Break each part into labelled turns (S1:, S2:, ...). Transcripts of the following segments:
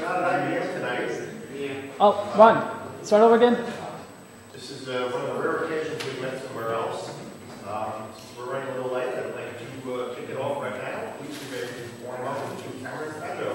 S1: not an idea tonight.
S2: Oh, Ron, start over again.
S1: This is one of the rare occasions we went somewhere else. We're running a little late. I'd like to kick it off right now. Please be ready to warm up with the two cameras. Fadjo.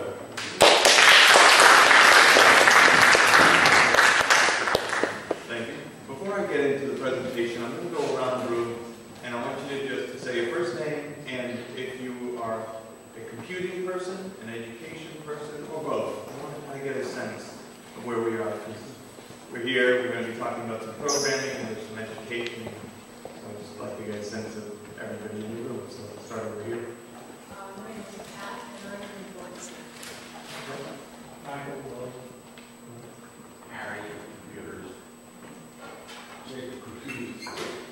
S3: Thank you. Before I get into the presentation, I'm going to go around the room, and I want you to just say your first name, and if you are a computing person, an education person, or both. I want to get a sense of where we are. We're here, we're going to be talking about some programming and there's some education. So I'd just like to get a sense of everybody in the room. So let's start over here.
S4: My name is Pat, and I'm from Florence.
S1: Harry, computers. Jacob, computers.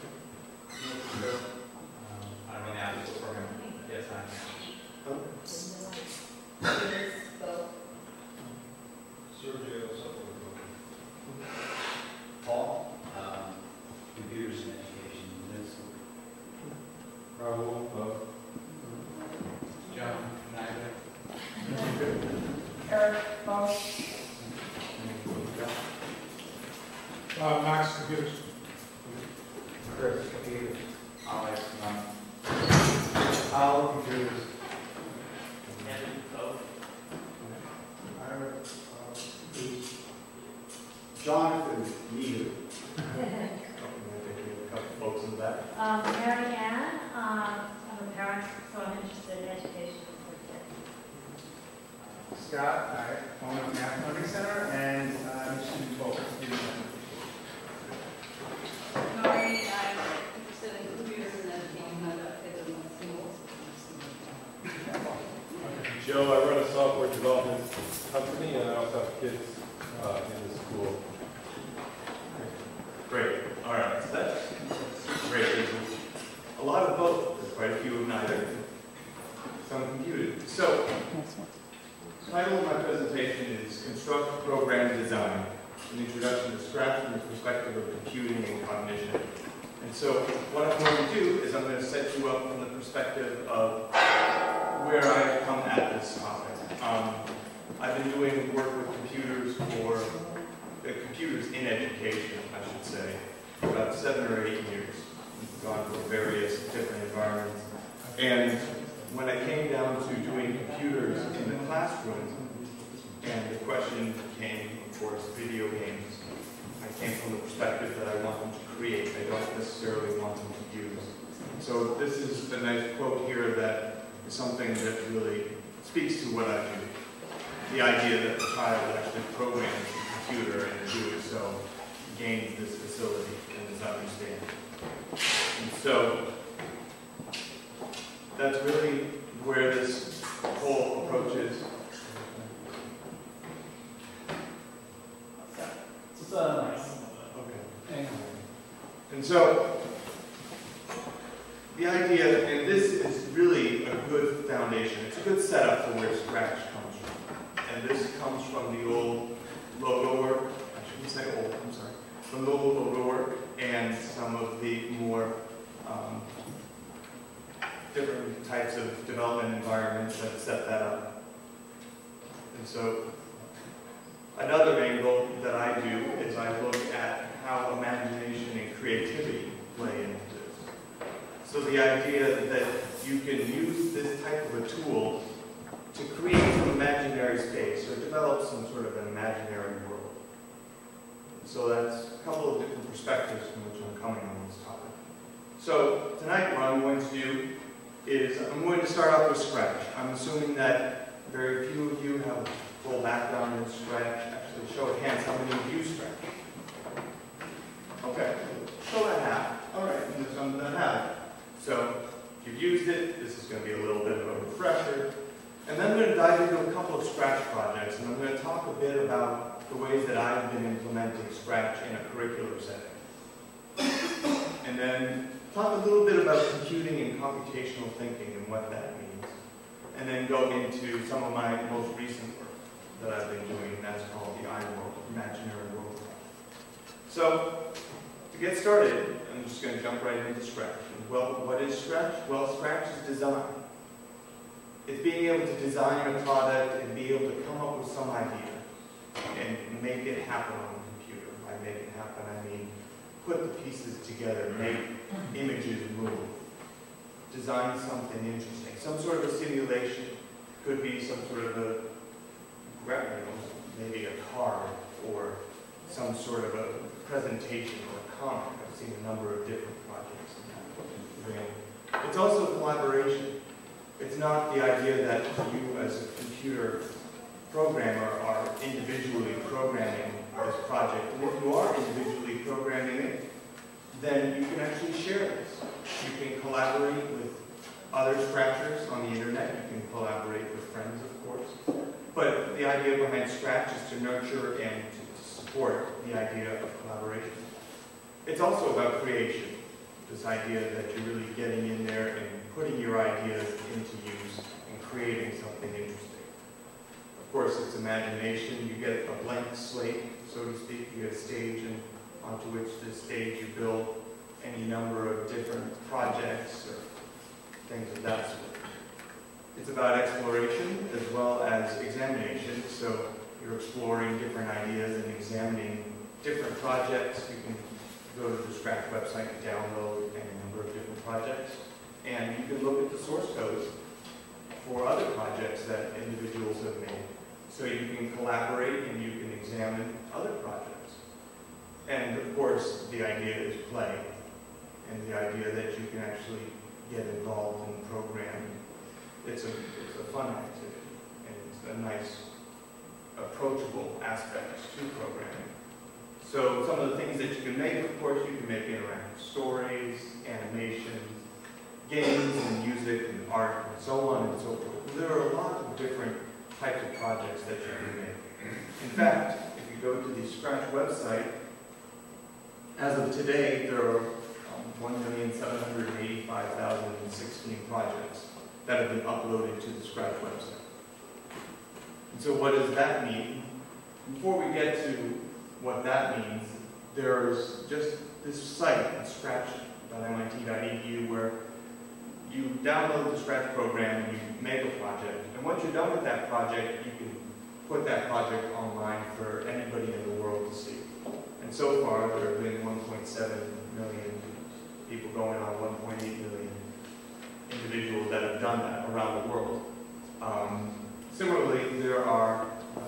S1: I'm an advocate programmer. Yes, I am. Sergio, Paul, computers and education. Raul, both. John, neither.
S4: Eric, both.
S5: Max, computers.
S1: Chris, computers. Alex, none. Al, computers. Kevin, both. Jonathan, neither.
S3: A couple folks in the back.
S4: Mary Ann, I'm a parent, so I'm interested in education.
S5: Scott, I own a math learning center, and I'm a student both.
S6: Lori, I'm interested in computers and education. I don't know singles.
S7: Joe, I run a software development company, and I also have kids in the school.
S3: Great. All right. So that's great. There's a lot of both. There's quite a few of neither. Some computed. So, the title of my presentation is Construct Program Design, an introduction to Scratch from the perspective of computing and cognition. And so, what I'm going to do is I'm going to set you up from the perspective of where I've come at this topic. I've been doing work with computers in education, I should say, for about 7 or 8 years. I've gone through various different environments. And when I came down to doing computers in the classroom, and the question came, of course, video games, I came from the perspective that I want them to create. I don't necessarily want them to use. So this is a nice quote here that is something that really speaks to what I do. The idea that the child actually programs the computer and doing so gains this facility and this understanding. And so that's really where this whole approach is. Okay. And so the idea, and this is really a good foundation. It's a good setup for where Scratch comes from. And this comes from the old logo work. I shouldn't say old, I'm sorry. From the old logo work and some of the more different types of development environments that set that up. And so another angle that I do is I look at how imagination and creativity play into this. So the idea that you can use this type of a tool to create some imaginary space or develop some sort of an imaginary world. So that's a couple of different perspectives from which I'm coming on this topic. So tonight what I'm going to do is I'm going to start off with Scratch. I'm assuming that very few of you have a full background in Scratch. Actually, show of hands, how many of you use Scratch? Okay, so I have. All right, and there's some that haven't. So if you've used it, this is going to be a little bit of a refresher. And then I'm going to dive into a couple of Scratch projects, and I'm going to talk a bit about the ways that I've been implementing Scratch in a curricular setting. And then talk a little bit about computing and computational thinking and what that means. And then go into some of my most recent work that I've been doing, and that's called the iWorld, Imaginary World. So, to get started, I'm just going to jump right into Scratch. Well, what is Scratch? Well, Scratch is design. It's being able to design a product and be able to come up with some idea and make it happen on the computer. By make it happen, I mean put the pieces together, make images move, design something interesting, some sort of a simulation. Could be some sort of a, maybe a card or some sort of a presentation or a comic. I've seen a number of different projects in that. It's also collaboration. It's not the idea that you as a computer programmer are individually programming this project. And if you are individually programming it, then you can actually share this. You can collaborate with other scratchers on the internet. You can collaborate with friends, of course. But the idea behind Scratch is to nurture and to support the idea of collaboration. It's also about creation. This idea that you're really getting in there and putting your ideas into use and creating something interesting. Of course, it's imagination. You get a blank slate, so to speak. You get a stage, and onto which this stage you build any number of different projects or things of that sort. It's about exploration as well as examination. So you're exploring different ideas and examining different projects. You can go to the Scratch website and download any number of different projects. And you can look at the source code for other projects that individuals have made. So you can collaborate and you can examine other projects. And of course, the idea is play. And the idea that you can actually get involved in programming. It's a fun activity, and it's a nice, approachable aspect to programming. So some of the things that you can make, of course, you can make interactive stories, animations, games, and music, and art, and so on and so forth. There are a lot of different types of projects that you can make. In fact, if you go to the Scratch website, as of today, there are 1,785,016 projects that have been uploaded to the Scratch website. And so what does that mean? Before we get to what that means, there's just this site, scratch.mit.edu, where you download the Scratch program and you make a project. And once you're done with that project, you can put that project online for anybody in the world to see. And so far, there have been 1.7 million people going on 1.8 million individuals that have done that around the world. Similarly, there are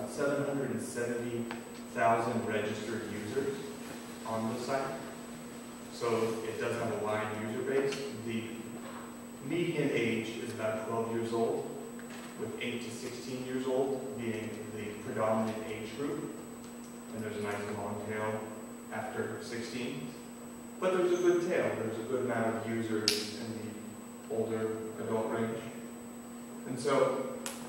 S3: 770,000 registered users on the site. So it does have a wide user base. The median age is about 12 years old, with 8 to 16 years old being the predominant age group. And there's a nice long tail after 16. But there's a good tail. There's a good amount of users in the older adult range. And so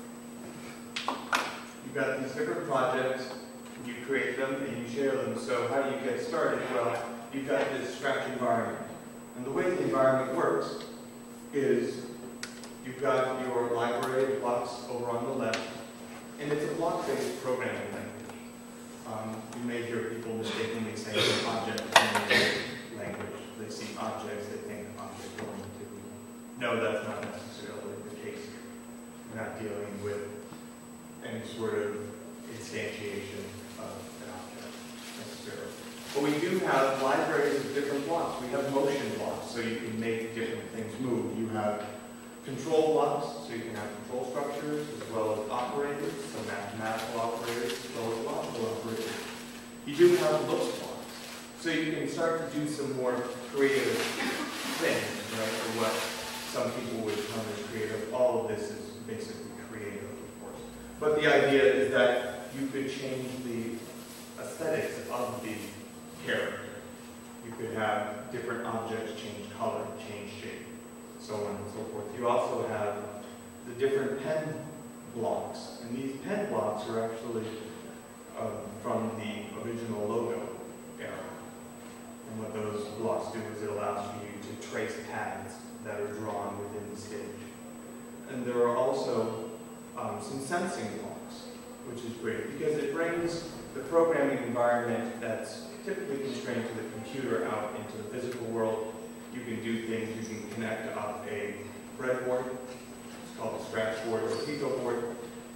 S3: you've got these different projects, you create them and you share them. So how do you get started? Well, you've got this Scratch environment. And the way the environment works is you've got your library of blocks over on the left, and it's a block-based programming language. You may hear people mistakenly say object language. They see objects, they think object-oriented. No, that's not necessarily the case here. We're not dealing with any sort of instantiation of an object necessarily. But we do have libraries of different blocks. We have motion blocks, so you can make different things move. You have control blocks, so you can have control structures, as well as operators, so mathematical operators, as well as logical operators. You do have looks blocks, so you can start to do some more creative things, right, or what some people would term as creative. All of this is basically creative, of course. But the idea is that you could change the aesthetics of the character. You could have different objects change color, change shape, so on and so forth. You also have the different pen blocks, and these pen blocks are actually from the original logo era. And what those blocks do is it allows you to trace paths that are drawn within the stage. And there are also some sensing blocks, which is great because it brings the programming environment that's typically constrained to the computer out into the physical world. You can do things, you can connect up a breadboard, it's called a scratch board or a pico board,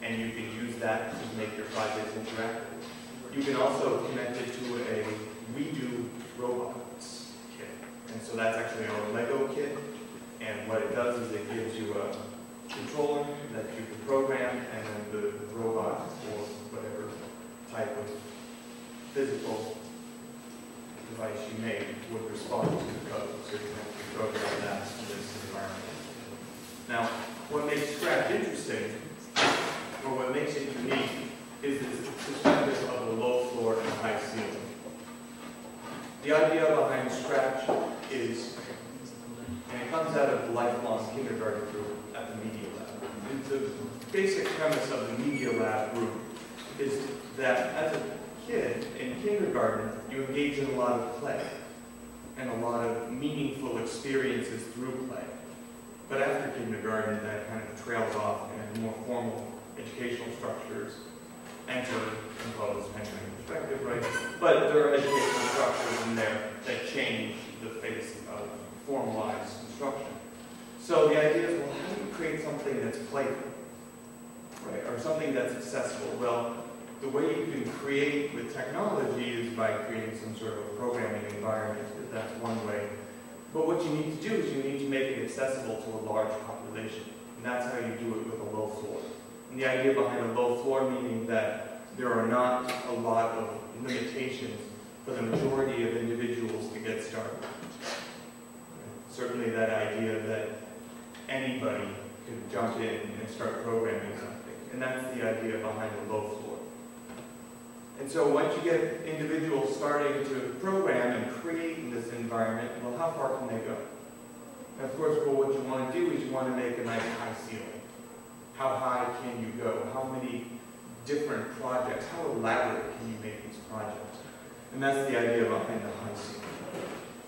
S3: and you can use that to make your projects interactive. You can also connect it to a redo robots kit. And so that's actually a Lego kit. And what it does is it gives you a controller that you can program, and then the robot or whatever type of physical device you made would respond to the code. So you can program that in this environment. Now, what makes Scratch interesting, or what makes it unique, is this perspective of the low floor and high ceiling. The idea behind Scratch is, and it comes out of the lifelong kindergarten group at the Media Lab. And the basic premise of the Media Lab group is that as a kid in kindergarten, you engage in a lot of play and a lot of meaningful experiences through play. But after kindergarten, that kind of trails off and more formal educational structures enter, well, this depends on your perspective, right? But there are educational structures in there that change the face of formalized instruction. So the idea is, well, how do you create something that's playful, right? Or something that's accessible? Well, the way you can create with technology is by creating some sort of programming environment. That's one way. But what you need to do is you need to make it accessible to a large population. And that's how you do it with a low floor. And the idea behind a low floor meaning that there are not a lot of limitations for the majority of individuals to get started. Certainly that idea that anybody can jump in and start programming something. And that's the idea behind a low floor. And so once you get individuals starting to program and create in this environment, well, how far can they go? And of course, well, what you want to do is you want to make a nice high ceiling. How high can you go? How many different projects? How elaborate can you make these projects? And that's the idea behind the high ceiling.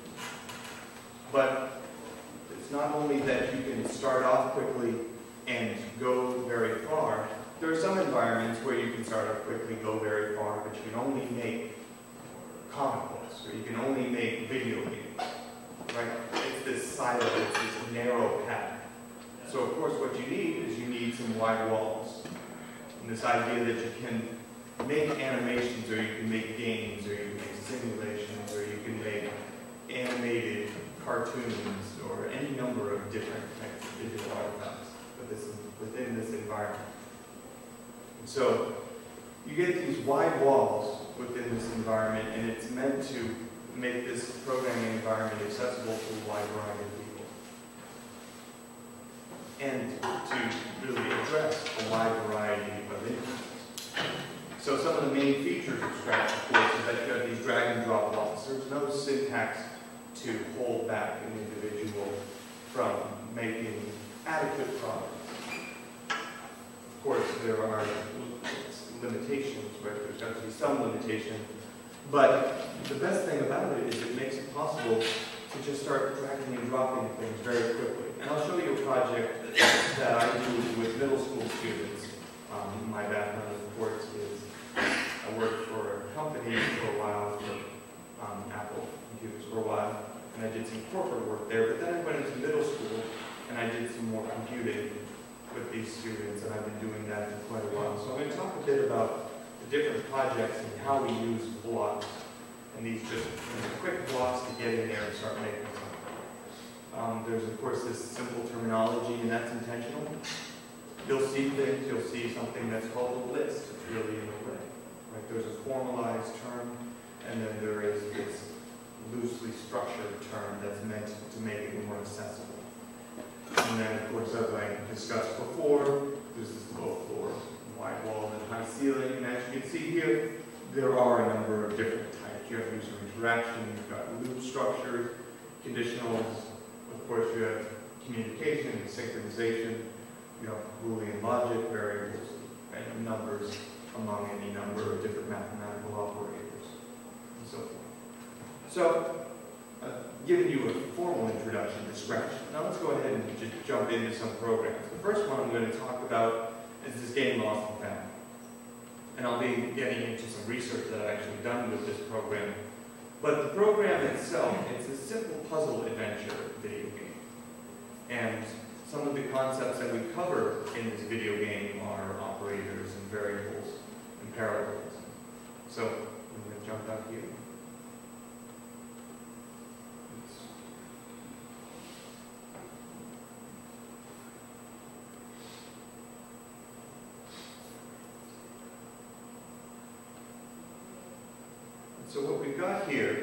S3: But it's not only that you can start off quickly and go very far. There are some environments where you can start off quickly, go very far, but you can only make comic books, or you can only make video games, right? It's this silo, it's this narrow path. So of course what you need is you need some wide walls. And this idea that you can make animations, or you can make games, or you can make simulations, or you can make animated cartoons, or any number of different types of digital artifacts within this environment. So you get these wide walls within this environment, and it's meant to make this programming environment accessible to a wide variety of people, and to really address a wide variety of interests. So some of the main features of Scratch, of course, is that you have these drag and drop blocks. There's no syntax to hold back an individual from making adequate progress. Of course, there are limitations, right? There's got to be some limitation. But the best thing about it is it makes it possible to just start dragging and dropping things very quickly. And I'll show you a project that I do with middle school students. My background, of course, is I worked for a company for a while, for Apple computers for a while, and I did some corporate work there. But then I went into middle school, and I did some more computing with these students, and I've been doing that for quite a while. So I'm going to talk a bit about the different projects and how we use blocks, and these just quick blocks to get in there and start making something. There's, of course, this simple terminology, and that's intentional. You'll see things, you'll see something that's called a list. It's really in the way. Right? There's a formalized term, and then there is this loosely structured term that's meant to make it more accessible. And then, of course, as I discussed before, there's this low floor, wide wall, and high ceiling. And as you can see here, there are a number of different types. You have user interaction, you've got loop structures, conditionals, of course you have communication and synchronization, you have Boolean logic, variables, and numbers among any number of different mathematical operators, and so forth. So, giving you a formal introduction to Scratch. Now let's go ahead and just jump into some programs. The first one I'm going to talk about is this game Lost and Found. And I'll be getting into some research that I've actually done with this program. But the program itself, it's a simple puzzle adventure video game. And some of the concepts that we cover in this video game are operators and variables and parallelism. So I'm going to jump out here. So what we've got here,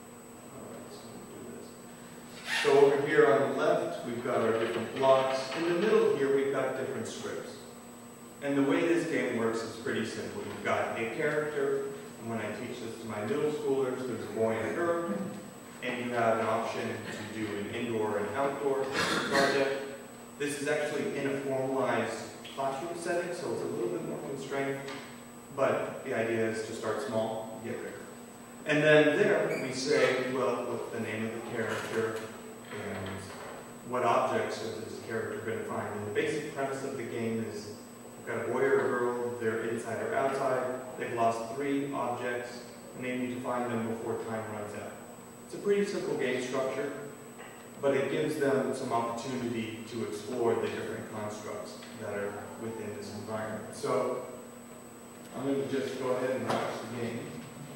S3: so over here on the left, we've got our different blocks. In the middle here, we've got different scripts. And the way this game works is pretty simple. You've got a character, and when I teach this to my middle schoolers, there's a boy and a girl, and you have an option to do an indoor and outdoor project. This is actually in a formalized classroom setting, so it's a little bit more constrained, but the idea is to start small, get bigger. And then there we say, well, what's the name of the character and what objects is this character going to find. And the basic premise of the game is you've got a boy or a girl, they're inside or outside, they've lost 3 objects, and they need to find them before time runs out. It's a pretty simple game structure, but it gives them some opportunity to explore the different constructs that are within this environment. So I'm going to just go ahead and watch the game.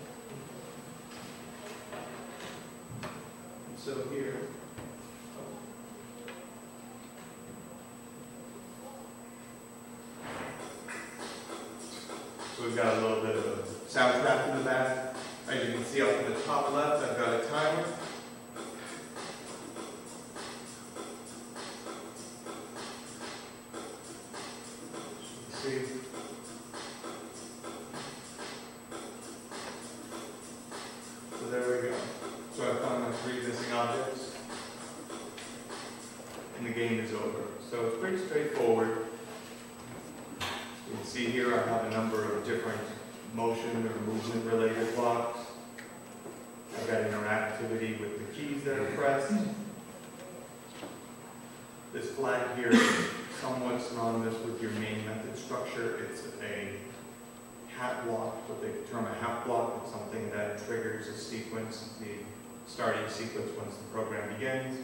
S3: So here, so we've got a little bit of a soundtrack in the back. As you can see up in the top left, I've got a timer. See? So there we go. So I found my 3 missing objects, and the game is over. So it's pretty straightforward. You can see here I have a number of different motion or movement related blocks. I've got interactivity with the keys that are pressed. This flag here is somewhat synonymous with your main method structure. It's a hat block, what they term a hat block. It's something that triggers a sequence, the starting sequence once the program begins.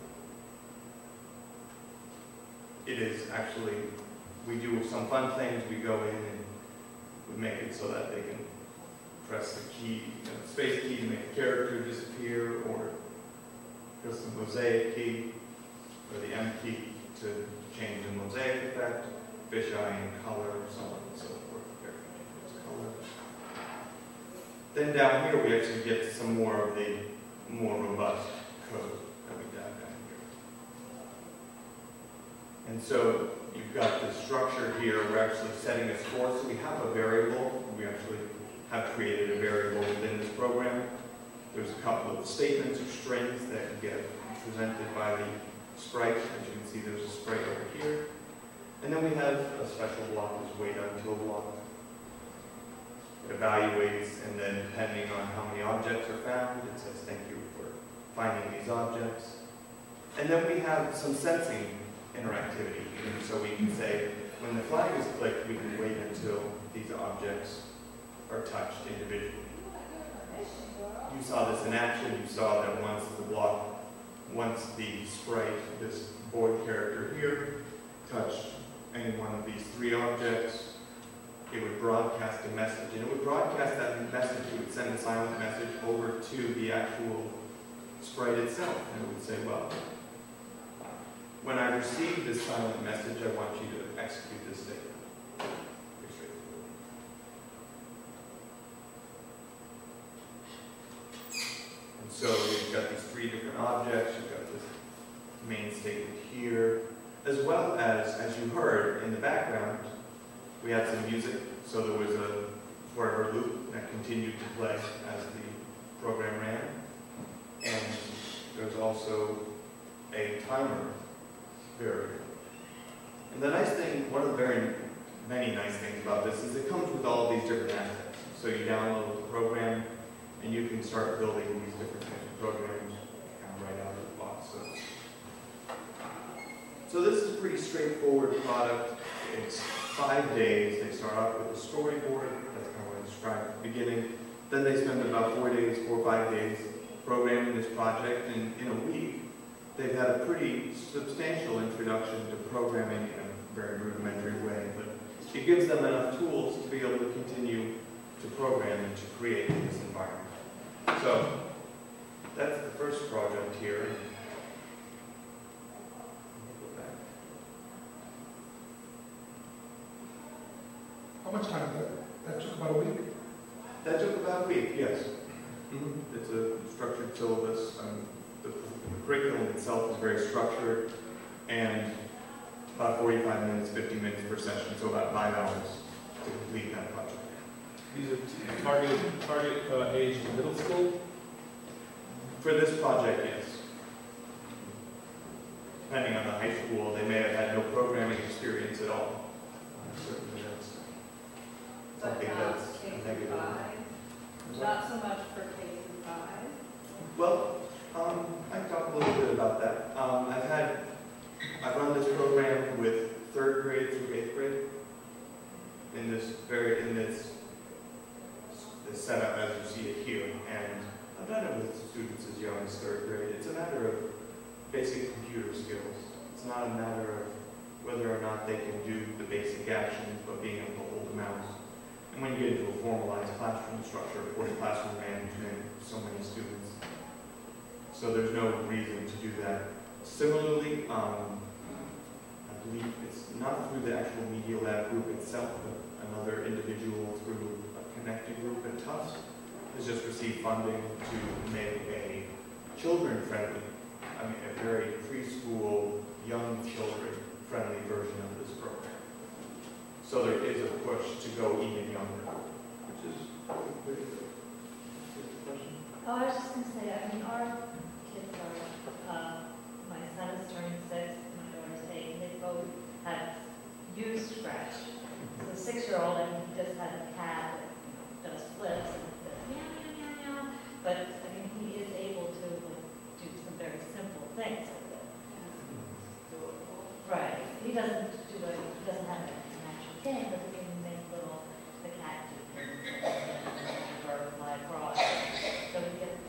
S3: It is actually, we do some fun things. We go in and we make it so that they can press the key, space key to make a character disappear, or press the mosaic key, or the M key to change the mosaic effect, fisheye and color, so on and so forth. Color. Then down here we actually get to some more of the more robust code that we got down here. And so you've got the structure here. We're actually setting a score. So we have a variable. We actually have created a variable within this program. There's a couple of statements or strings that get presented by the sprite. As you can see, there's a sprite over here. And then we have a special block, this wait until block. It evaluates, and then depending on how many objects are found, it says thank you for finding these objects. And then we have some sensing interactivity. And so we can say, when the flag is clicked, we can wait until these objects are touched individually. You saw this in action. You saw that once the sprite, this boy character here, touched any one of these 3 objects, it would broadcast a message. And it would broadcast that message. It would send a silent message over to the actual sprite itself. And it would say, well, when I receive this silent message, I want you to execute this statement. Pretty straightforward. And so you've got these 3 different objects. You've got this main statement here, as well as you heard in the background, we had some music. So there was a forever loop that continued to play as the program ran. And there's also a timer variable. And the nice thing, one of the very many nice things about this is it comes with all these different assets. So you download the program and you can start building these different types of programs kind of right out of the box. So this is a pretty straightforward product. It's 5 days. They start off with a storyboard. That's kind of what I described at the beginning. Then they spend about 4 or 5 days programming this project. And in a week, they've had a pretty substantial introduction to programming in a very rudimentary way. But it gives them enough tools to be able to continue to program and to create in this environment. So that's the first project here.
S8: How much time did that took? About a week?
S3: That took about a week, yes. It's a structured syllabus. The curriculum itself is very structured, and about 45 minutes, 50 minutes per session, so about 5 hours to complete that project.
S7: These are target age in middle school?
S3: For this project, yes. Depending on the high school, they may have had no programming experience at all. Certainly that's something that's
S6: K
S3: negative.
S6: through 5. Not so much for K through 5.
S3: Well, I can talk a little bit about that. I've run this program with 3rd grade through 8th grade in this setup as you see it here, and I've done it with students as young as 3rd grade. It's a matter of basic computer skills. It's not a matter of whether or not they can do the basic actions, but being able to hold a mouse. And when you get into a formalized classroom structure, for classroom management, so many students. So there's no reason to do that. Similarly, I believe it's not through the actual Media Lab group itself, but another individual through a connected group at Tufts has just received funding to make a children-friendly, a very preschool, young children-friendly version of this program. So there is a push to go even younger, which is pretty good.
S4: Oh, I was just going to say, our kids are, my son is turning 6, my daughter's 8, and they both have used Scratch. So the 6-year-old, he just has a pad that does flips and says, meow, meow, meow, meow. But, he is able to do some very simple things with it. Right. He doesn't have an actual game, but he can make the cat do things, butterfly frog. So we get.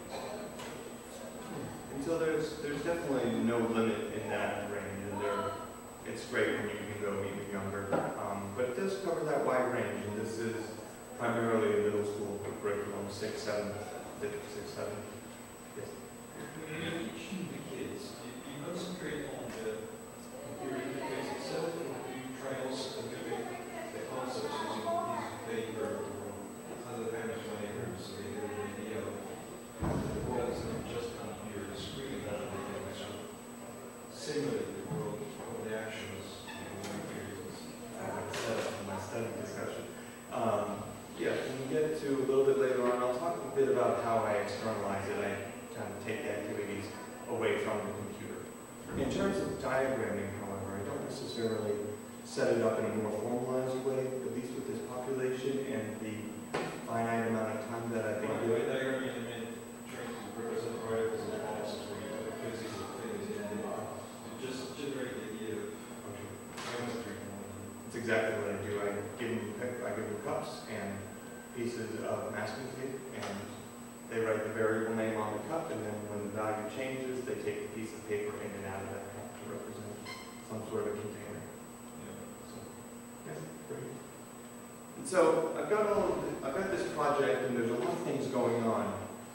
S3: And so there's definitely no limit in that range, and it's great when you can go even younger. But it does cover that wide range, and this is primarily a middle school curriculum, 6, 7, 5, 6, 7. Yes.
S9: When you're teaching the kids, do you concentrate on the computer interface itself, or do you try also to give the concepts using a piece of paper or other kind of flavors so they get an idea of the world is not just on here, the screen, but they can actually simulate the world of the actions in the materials?
S3: Set up my study discussion. Yeah, when we get to a little bit later on, I'll talk a bit about how I externalize it. I kind of take the activities away from the computer. In terms of diagramming, however, I don't necessarily set it up in a more formalized way, at least with this population and the finite amount of time that I've been doing.
S9: Diagramming and then trying to represent particles and policies where you put physics and things in and just generate the idea of chemistry.
S3: That's exactly what I do. I give them cups and pieces of masking tape, and they write the variable name on the cup, and then when the value changes, they take the piece of paper in and out of that cup to represent some sort of container. So, yeah, great. And so I've got this project, and there's a lot of things going on.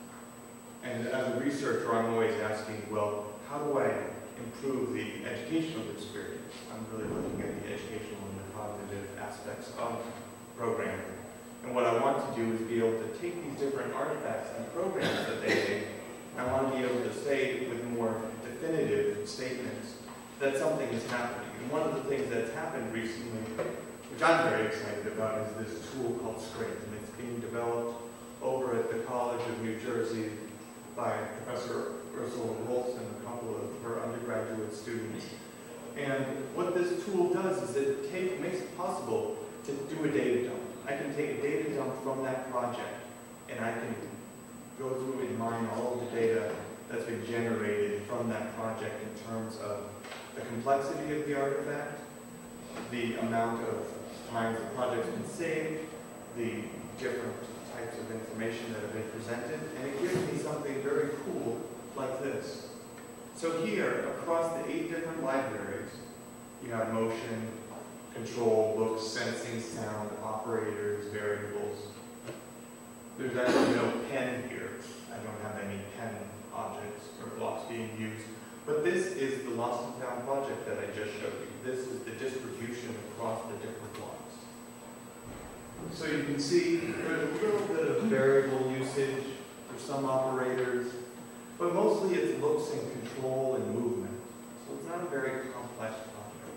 S3: And as a researcher, I'm always asking, well, how do I improve the educational experience? I'm really looking at the educational and the cognitive aspects of programming. And what I want to do is be able to take these different artifacts and programs that they make, and I want to be able to say with more definitive statements that something is happening. And one of the things that's happened recently, which I'm very excited about, is this tool called Scrape, and it's being developed over at the College of New Jersey by Professor Ursula Wolfson and a couple of her undergraduate students. And what this tool does is it makes it possible to do a data dump. I can take a data dump from that project, and I can go through and mine all of the data that's been generated from that project in terms of the complexity of the artifact, the amount of times the project's been saved, the different types of information that have been presented, and it gives me something very cool like this. So here, across the 8 different libraries, you have motion, control, looks, sensing, sound, operators, variables. There's actually no pen here. I don't have any pen objects or blocks being used. But this is the lost and found project that I just showed you. This is the distribution across the different blocks. So you can see there's a little bit of variable usage for some operators, but mostly it's looks and control and movement. So it's not a very complex project.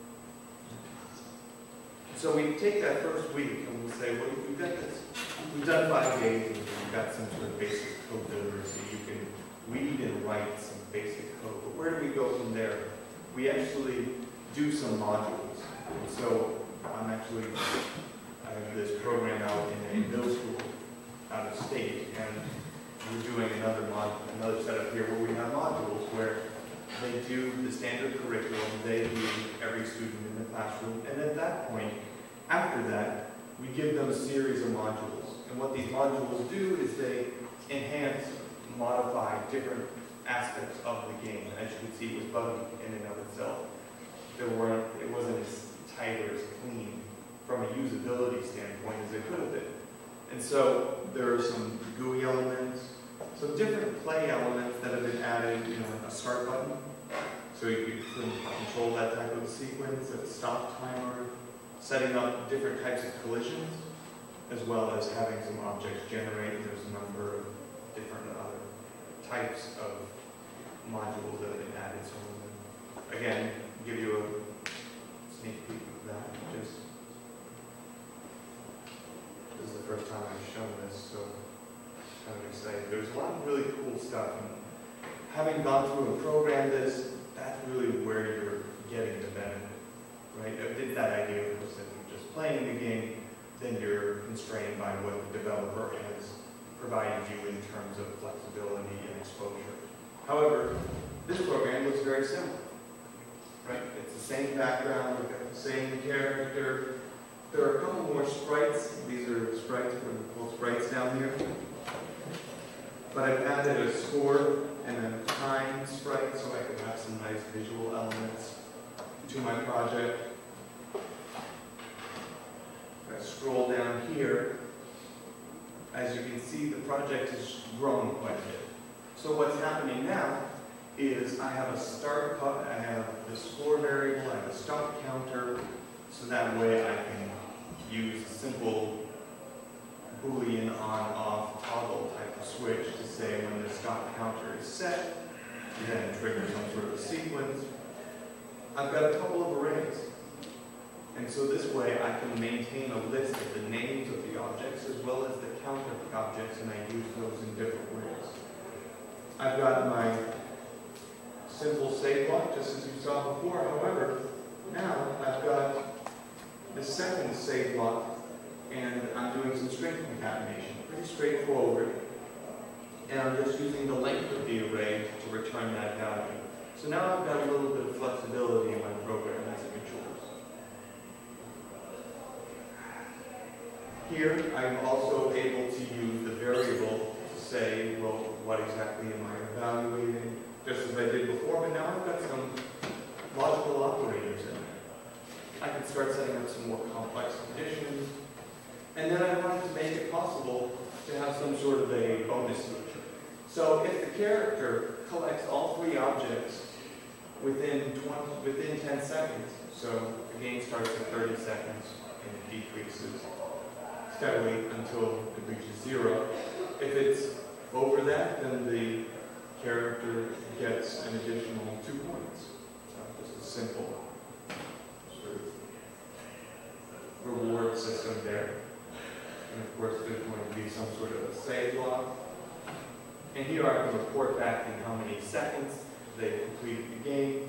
S3: So we take that first week and we say, well, we've got this. We've done 5 days and we've got some sort of basic code builder so you can read and write some basic code. But where do we go from there? We actually do some modules. And so I have this program out in a middle school out of state, and we're doing another setup here where we have modules where they do the standard curriculum, they do every student in the classroom, and at that point, after that, we give them a series of modules. And what these modules do is they enhance, modify different aspects of the game. As you can see, it was buggy in and of itself. It wasn't as tight or as clean from a usability standpoint as it could have been. And so there are some GUI elements, some different play elements that have been added, like a start button. So you can control that type of sequence, a stop timer, setting up different types of collisions, as well as having some objects generate. There's a number of different other types of modules that have been added. So again, give you a sneak peek of that. This is the first time I've shown this, so I'm kind of excited. There's a lot of really cool stuff. And having gone through and programmed this, that's really where you're getting the benefit, right? It's that idea of just playing the game, then you're constrained by what the developer has provided you in terms of flexibility and exposure. However, this program looks very similar, right? It's the same background, we've got the same character. There are a couple more sprites. These are sprites, we'll pull sprites down here. But I've added a score and a time sprite so I can have some nice visual elements to my project. If I scroll down here, as you can see, the project has grown quite a bit. So what's happening now is I have a start, I have the score variable, I have a stop counter, so that way I can use a simple Boolean on-off toggle type of switch to say when the stop counter is set, then trigger some sort of sequence. I've got a couple of arrays. And so this way I can maintain a list of the names of the objects as well as the count of the objects, and I use those in different ways. I've got my simple say block, just as you saw before. However, now I've got the second say block, and I'm doing some string concatenation. Pretty straightforward. And I'm just using the length of the array to return that value. So now I've got a little bit of flexibility in my program as it matures. Here, I'm also able to use the variable to say, well, what exactly am I evaluating, just as I did before, but now I've got some logical operators in there. I can start setting up some more complex conditions, and then I wanted to make it possible to have some sort of a bonus feature. So if the character collects all 3 objects within 10 seconds, so the game starts at 30 seconds and it decreases, it's got to wait until it reaches 0. If it's over that, then the character gets an additional 2 points. So just a simple sort of reward system there. And of course, there's going to be some sort of a say block. And here I can report back in how many seconds they completed the game,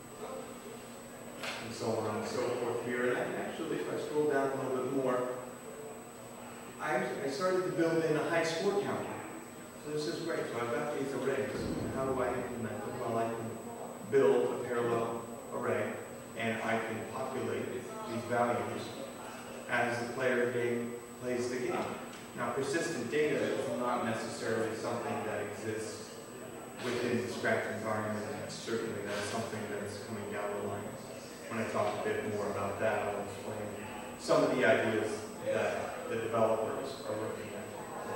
S3: and so on and so forth here. And actually, if I scroll down a little bit more, I started to build in a high score counter. So this is great. So I've got these arrays. And how do I implement them? Well, I can build a parallel array, and I can populate these values as the player plays the game. Now, persistent data is not necessarily something that exists within the Scratch environment, and certainly that's something that's coming down the line. when I talk a bit more about that, I'll explain some of the ideas that the developers are looking at.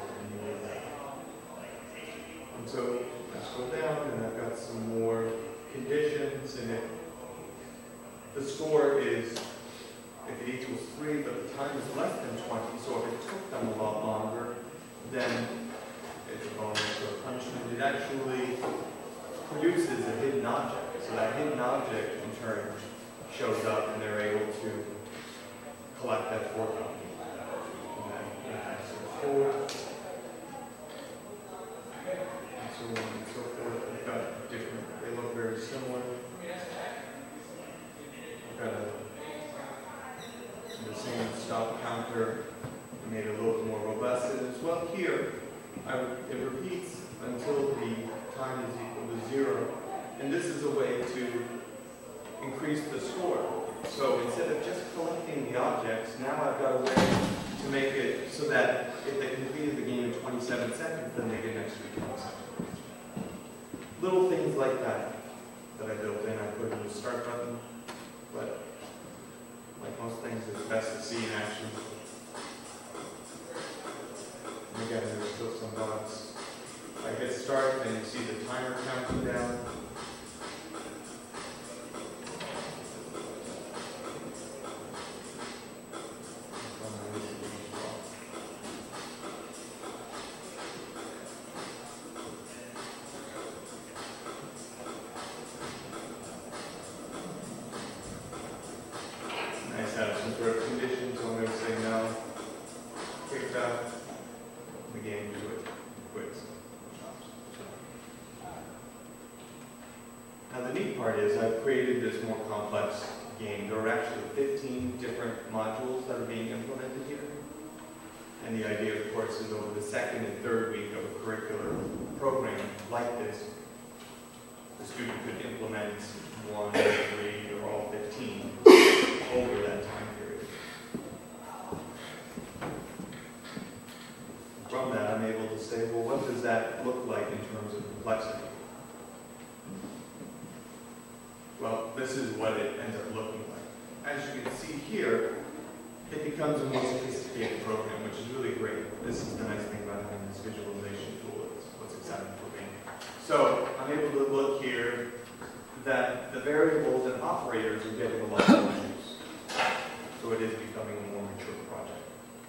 S3: And so I scroll down and I've got some more conditions, and the score is if it equals 3, but the time is less than 20, so if it took them a lot longer, then it's a bonus or a punishment. It actually produces a hidden object. So that hidden object in turn shows up and they're able to collect that 4 copy. And then impacts the 4. And so on and so forth. We've got different, they look very similar. I've got the same stop counter. I made it a little more robust. And as well here, it repeats until the time is equal to 0. And this is a way to increase the score. So instead of just collecting the objects, now I've got a way to make it so that if they completed the game in 27 seconds, then they get an extra 20 seconds. Little things like that I built in. I put in the start button, but like most things, it's best to see in action. And again, there's still some bugs. I hit start, and you see the timer counting down. Nice to have some sort of conditions. So I'm going to say no. Kicked out. The game quits. Now the neat part is I've created this more complex game. There are actually 15 different modules that are being implemented here. And the idea, of course, is over the second and third week of a curricular program like this, the student could implement 1, 3, or all 15 over that time period. From that, I'm able to say, well, what does that look like in terms of complexity? Well, this is what it ends up looking like. As you can see here, it becomes a more sophisticated program, which is really great. This is the nice thing about having this visualization tool. It's what's exciting for me. So I'm able to look here that the variables and operators are getting a lot more use. So it is becoming a more mature project.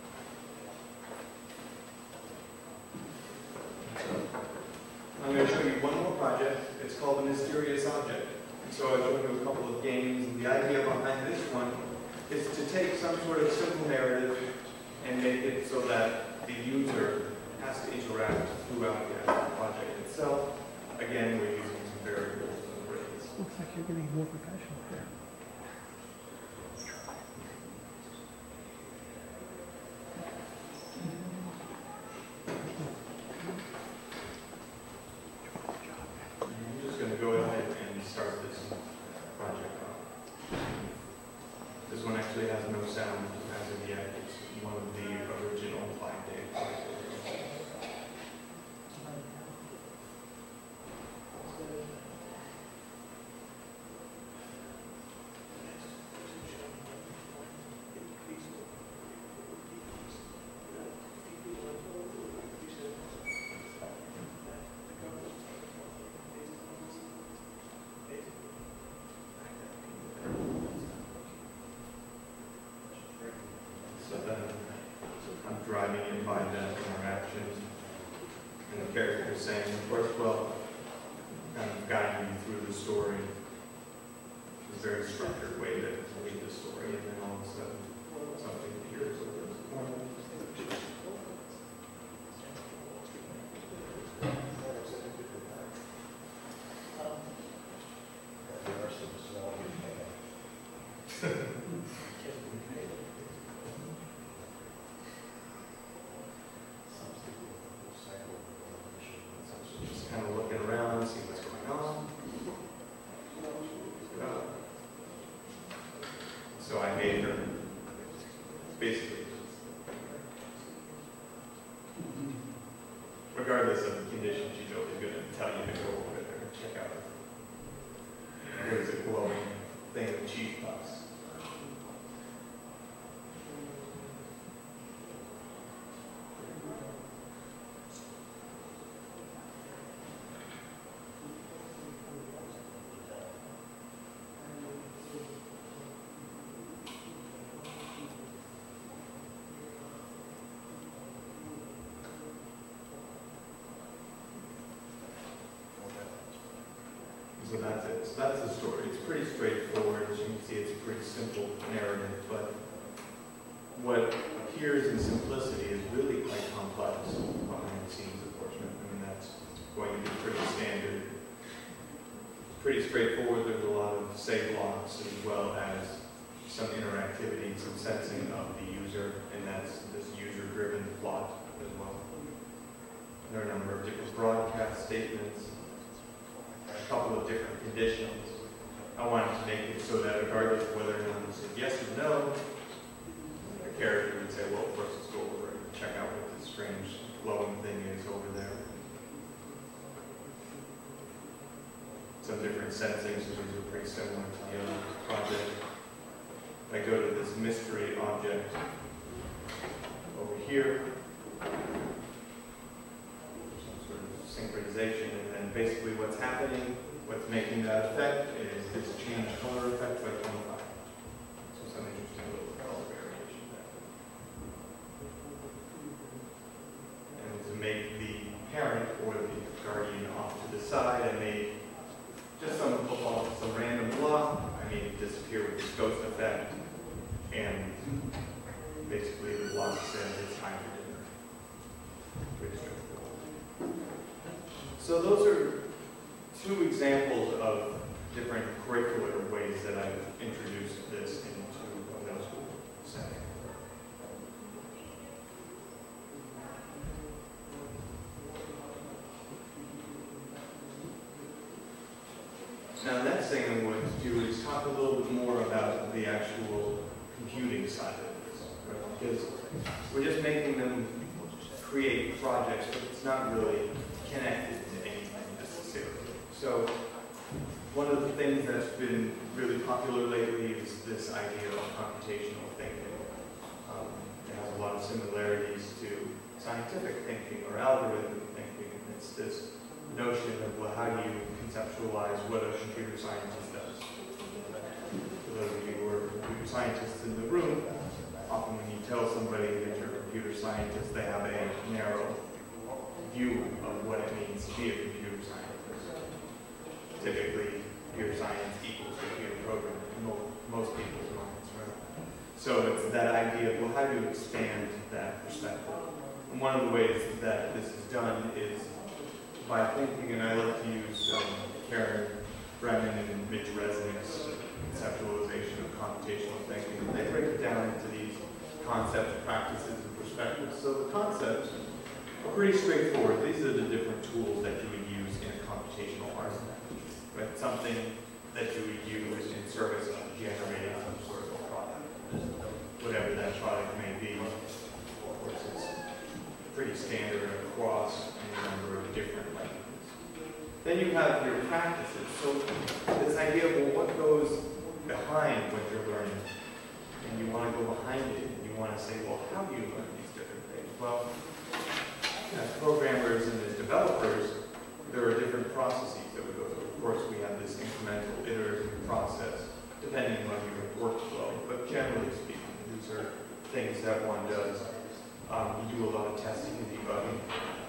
S3: I'm going to show you one more project. It's called the Mysterious Object. And so I've shown you a couple of games, and the idea behind this one is to take some sort of simple narrative and make it so that the user has to interact throughout the actual project itself. Again, we're using some variables and arrays.
S2: Looks like you're getting more professional here.
S3: I'm just going to go ahead and start this project off. This one actually has no sound as of yet. It's one of the original 5-day projects. So then I'm driving in by that interaction, and the character is saying, of course, well, kind of guiding you through the story. It's a very structured way to read the story, and then all of a sudden something appears over the corner. Just kind of looking around, see what's going on. So I made her basically, regardless of the condition, she's always going to tell you to go over there and check out. What is it glowing thing of cheese puffs. So that's it. So that's the story. It's pretty straightforward. As you can see, it's a pretty simple narrative, but what appears in simplicity is really quite complex behind the scenes, unfortunately. I mean, that's going to be pretty standard. Pretty straightforward. There's a lot of say blocks as well as some interactivity, some sensing of the user, and that's this user-driven plot as well. There are a number of different broadcast statements, a couple of different conditions. I wanted to make it so that regardless of whether or not you said yes or no, the character would say, well, of course, let's go over and check out what this strange glowing thing is over there. Some different sensing, so these are pretty similar to the other project. If I go to this mystery object over here, some sort of synchronization, and then basically what's happening, what's making that effect is this change color effect by 25. So some interesting little color variation there. And to make the parent or the guardian off to the side, I made just some random block. I made it disappear with this ghost effect, and basically the block says it's time for dinner. Pretty straightforward. So those are two examples of different curricular ways that I've introduced this into a middle school setting. Now, the next thing I'm going to do is talk a little bit more about the actual computing side of this, right? Because we're just making them create projects, but it's not really connected to anything necessarily. So one of the things that's been really popular lately is this idea of computational thinking. It has a lot of similarities to scientific thinking or algorithm thinking. It's this notion of, well, how do you conceptualize what a computer scientist does? For those of you who are computer scientists in the room, often when you tell somebody that you're a computer scientist, they have a narrow view of what it means to be a computer scientist. Typically, computer science equals computer programming in most people's minds, right? So it's that idea of, well, how do you expand that perspective? And one of the ways that this is done is by thinking, and I like to use Karen Brennan and Mitch Resnick's conceptualization of computational thinking. They break it down into these concepts, practices, and perspectives. So the concepts are pretty straightforward. These are the different tools that you would use in a computational arsenal, right? Something that you would use in service of generating some sort of a product, whatever that product may be. Of course, it's pretty standard across a number of different languages. Then you have your practices. So this idea of, well, what goes behind what you're learning? And you want to go behind it, and you want to say, well, how do you learn these different things? Well, as programmers and as developers, there are different processes that we go through. Of course, we have this incremental, iterative process, depending on your workflow. But generally speaking, these are things that one does. You do a lot of testing and debugging,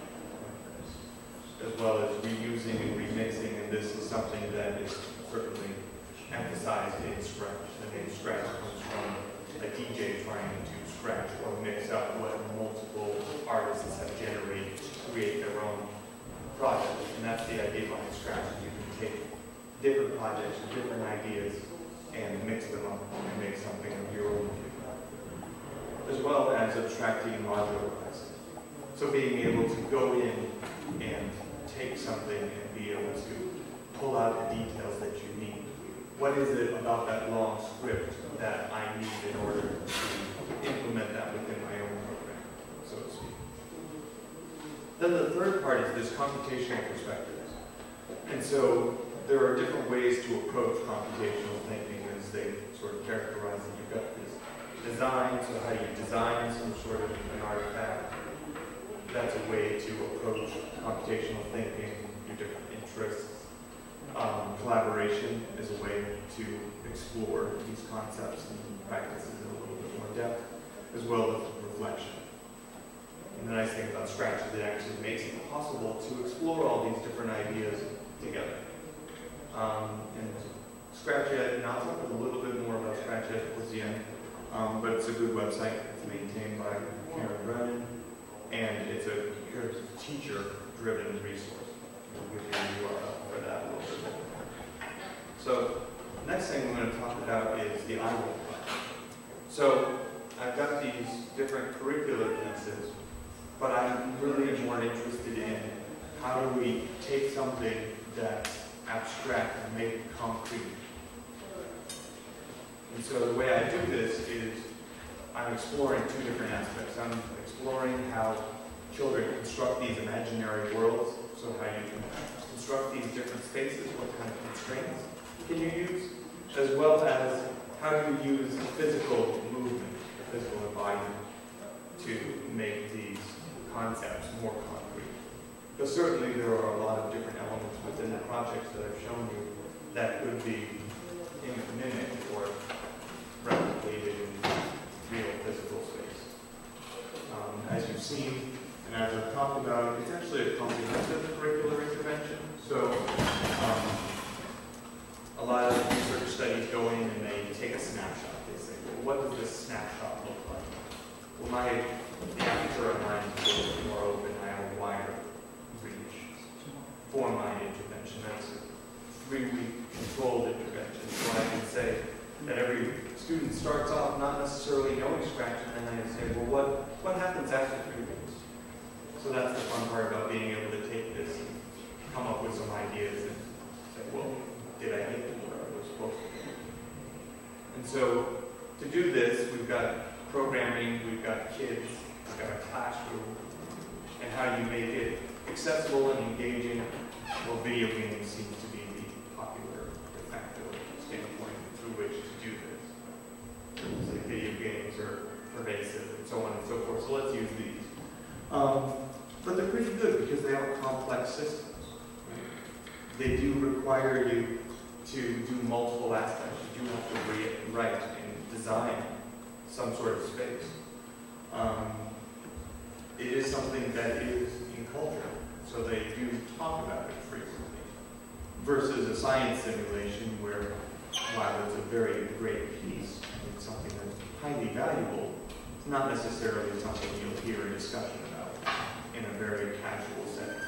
S3: as well as reusing and remixing, and this is something that is certainly emphasized in Scratch. The name Scratch comes from a DJ trying to scratch or mix up what multiple artists have generated to create their own project. And that's the idea behind Scratch. You can take different projects with different ideas and mix them up and make something of your own, as well as abstracting and modularizing. So being able to go in and take something and be able to pull out the details that you need. What is it about that long script that I need in order to implement that within my own program, so to speak? Then the third part is this computational perspective. And so there are different ways to approach computational thinking, as as they sort of characterize it. You've got this design, so how you design some sort of an artifact. That's a way to approach computational thinking, your different interests. Collaboration is a way to explore these concepts and practices in a little bit more depth, as well as reflection. And the nice thing about Scratch is it actually makes it possible to explore all these different ideas together. And Scratch Ed, and I'll talk a little bit more about Scratch Ed towards the end, but it's a good website. It's maintained by Karen Brennan, and it's a teacher-driven resource. We'll give you a URL for that a little bit later. So, next thing we're going to talk about is the NYLUG project. So, I've got these different curricular pieces, but I'm really more interested in how do we take something that's abstract and make it concrete. And so the way I do this is I'm exploring two different aspects. I'm exploring how children construct these imaginary worlds, so how you can construct these different spaces, what kind of constraints can you use, as well as how do you use physical movement, physical embodiment, to make these concepts more concrete. Because certainly there are a lot of different elements within the projects that I've shown you that could be mimicked or replicated in real physical space. As you've seen, and as I've talked about, it's actually a comprehensive curricular intervention. So a lot of research studies go in and they take a snapshot. They say, well, what does this snapshot look like? Well, the aperture of mine is a little bit more open. I have a wider reach for my intervention. That's a 3-week controlled intervention. So I can say that every student starts off not necessarily knowing Scratch, and then I say, well, what happens after 3 weeks? So that's the fun part about being able to take this and come up with some ideas and say, well, did I get to where I was supposed to be? And so to do this, we've got programming, we've got kids, we've got a classroom, and how you make it accessible and engaging. Well, video games seems to be the popular de facto standpoint through which to do this. So video games are pervasive and so on and so forth, so let's use these. But they're pretty good because they are complex systems. They do require you to do multiple aspects. You do have to write and design some sort of space. It is something that is in culture, so they do talk about it frequently, versus a science simulation where, while it's a very great piece, it's something that's highly valuable, it's not necessarily something you'll hear a discussion about in a very casual setting.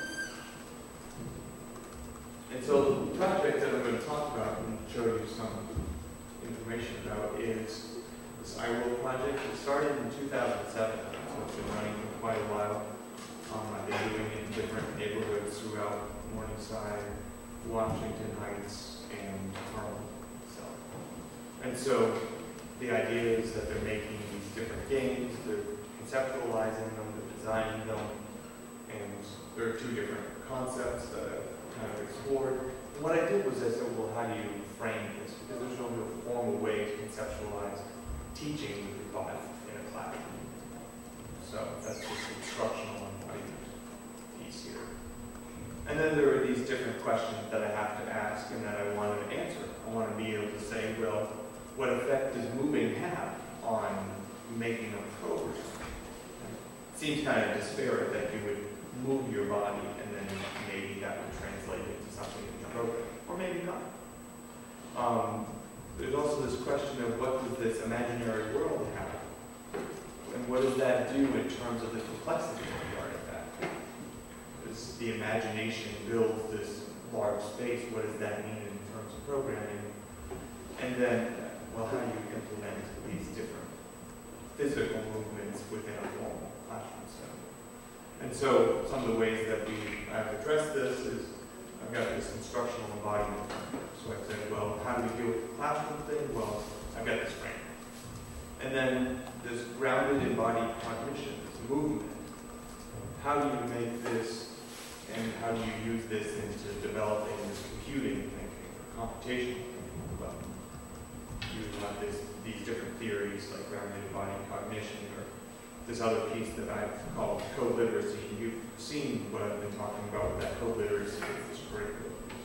S3: And so the project that I'm going to talk about and show you some information about is this NYLUG project. It started in 2007, so it's been running for quite a while. I've been doing it in different neighborhoods throughout Morningside, Washington Heights, and Harlem. And so the idea is that they're making these different games, they're conceptualizing them, they're designing them, and there are two different concepts that I've kind of explored. And what I did was I said, well, how do you frame this? Because there's no real formal way to conceptualize teaching with your body in a classroom. So that's just instructional embodiment piece here. And then there are these different questions that I have to ask and that I want to answer. I want to be able to say, well, what effect does moving have on making a program? It seems kind of disparate that you would move your body and then maybe that would translate into something in the program, or maybe not. There's also this question of what does this imaginary world have? And what does that do in terms of the complexity of the artifact? As the imagination builds this large space, what does that mean in terms of programming? And then, well, how do you implement these different physical movements within a formal classroom setting? And so some of the ways that I've addressed this is I've got this instructional embodiment. So I said, well, how do we deal with the classroom thing? Well, I've got this frame. And then this grounded embodied cognition, this movement. How do you make this and how do you use this into developing this computing thinking, or computational thinking? Well, you you have these different theories like grounded body cognition, or this other piece that I've called co-literacy. You've seen what I've been talking about with that co-literacy, this curriculum.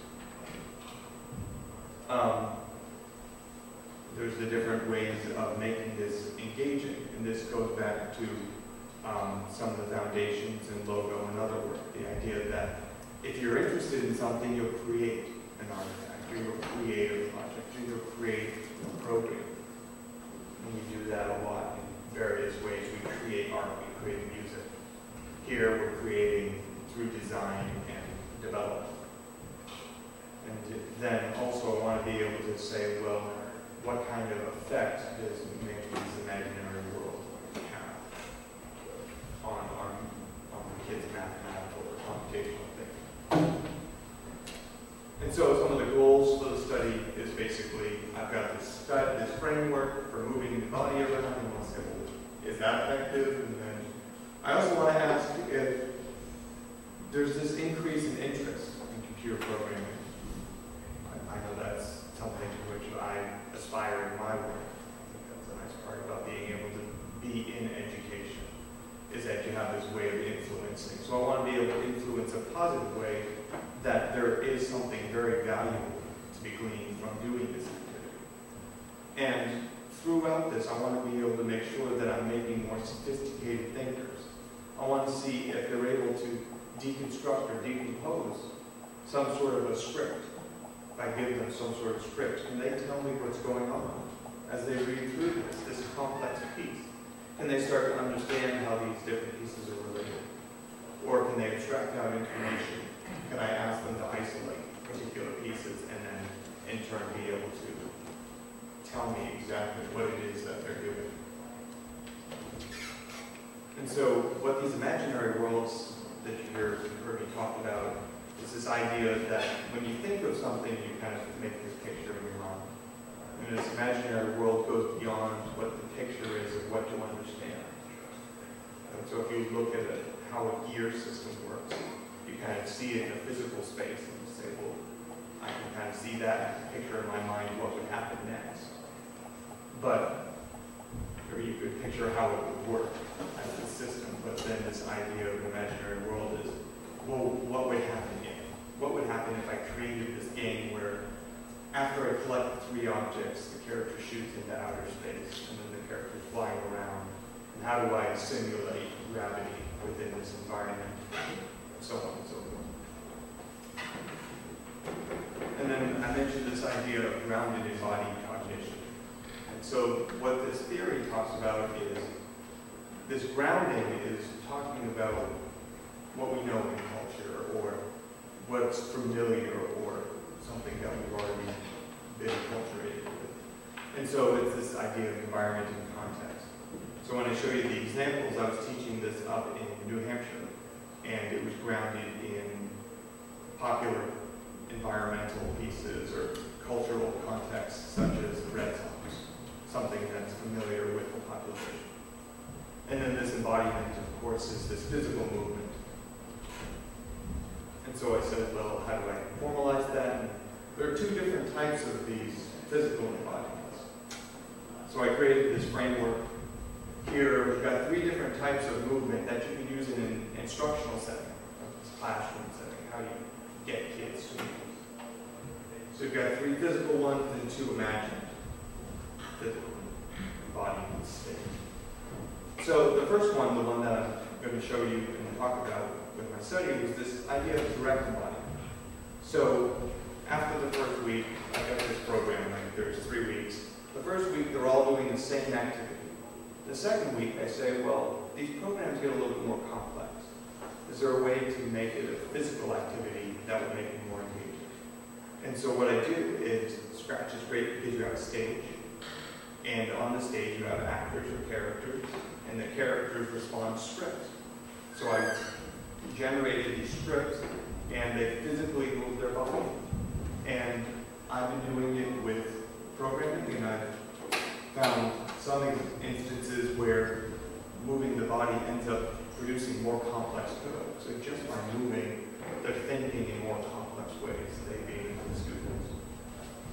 S3: There's the different ways of making this engaging, and this goes back to some of the foundations and logo and other work. The idea that if you're interested in something, you'll create an artifact, you'll create a project, you'll create a program. And we do that a lot in various ways. We create art, we create music. Here we're creating through design and development. And then also I want to be able to say, well, what kind of effect does making these imaginary worlds have on the kids' mathematical or computational thinking? And so some of the goals for the study is basically, I've got this framework for moving the body around, and I want to say, well, is that effective? And then I also want to ask if there's this increase in interest in computer programming. I know that's something to which I aspire in my work. I think that's a nice part about being able to be in education, is that you have this way of influencing. So I want to be able to influence a positive way, that there is something very valuable to be gleaned from doing this activity. And throughout this, I want to be able to make sure that I'm making more sophisticated thinkers. I want to see if they're able to deconstruct or decompose some sort of a script. If I give them some sort of script, can they tell me what's going on as they read through this complex piece? Can they start to understand how these different pieces are related? Or can they abstract out information? Can I ask them to isolate particular pieces and then in turn be able to tell me exactly what it is that they're doing? And so what these imaginary worlds that you heard me talk about is this idea that when you think of something, you kind of make this picture in your mind. And this imaginary world goes beyond what the picture is of what you understand. And so if you look at how a gear system works, you kind of see it in a physical space and you say, well, I can kind of see that picture in my mind, what would happen next. But or you could picture how it would work as a system, but then this idea of an imaginary world is, well, what would happen if? What would happen if I created this game where after I collect 3 objects, the character shoots into outer space, and then the character's flying around, and how do I simulate gravity within this environment, and so on and so forth. And then I mentioned this idea of grounded embodied cognition. And so what this theory talks about is, this grounding is talking about what we know in culture, or what's familiar, or something that we've already been acculturated with. And so it's this idea of environment and context. So when I show you the examples, I was teaching this up in New Hampshire, and it was grounded in popular environmental pieces or cultural contexts such as the Red Sox, something that's familiar with the population. And then this embodiment, of course, is this physical movement. And so I said, well, how do I formalize that? And there are 2 different types of these physical embodiments. So I created this framework. Here we've got 3 different types of movement that you can use in an instructional setting, this classroom setting, how you get kids to move. So you've got 3 physical ones and 2 imagined physical embodiments. So the first one, the one that I'm going to show you and talk about with my study, was this idea of direct embodiment. So after the first week, I got this program, like there's 3 weeks. The first week, they're all doing the same activity. The second week, I say, well, these programs get a little bit more complex. Is there a way to make it a physical activity that would make it more engaging? And so what I do is, Scratch is great because you have a stage. And on the stage, you have actors or characters, and the characters respond to scripts. So I generated these scripts, and they physically move their body. And I've been doing it with programming, and I've found some instances where moving the body ends up producing more complex code. So just by moving, they're thinking in more complex ways, they being the students.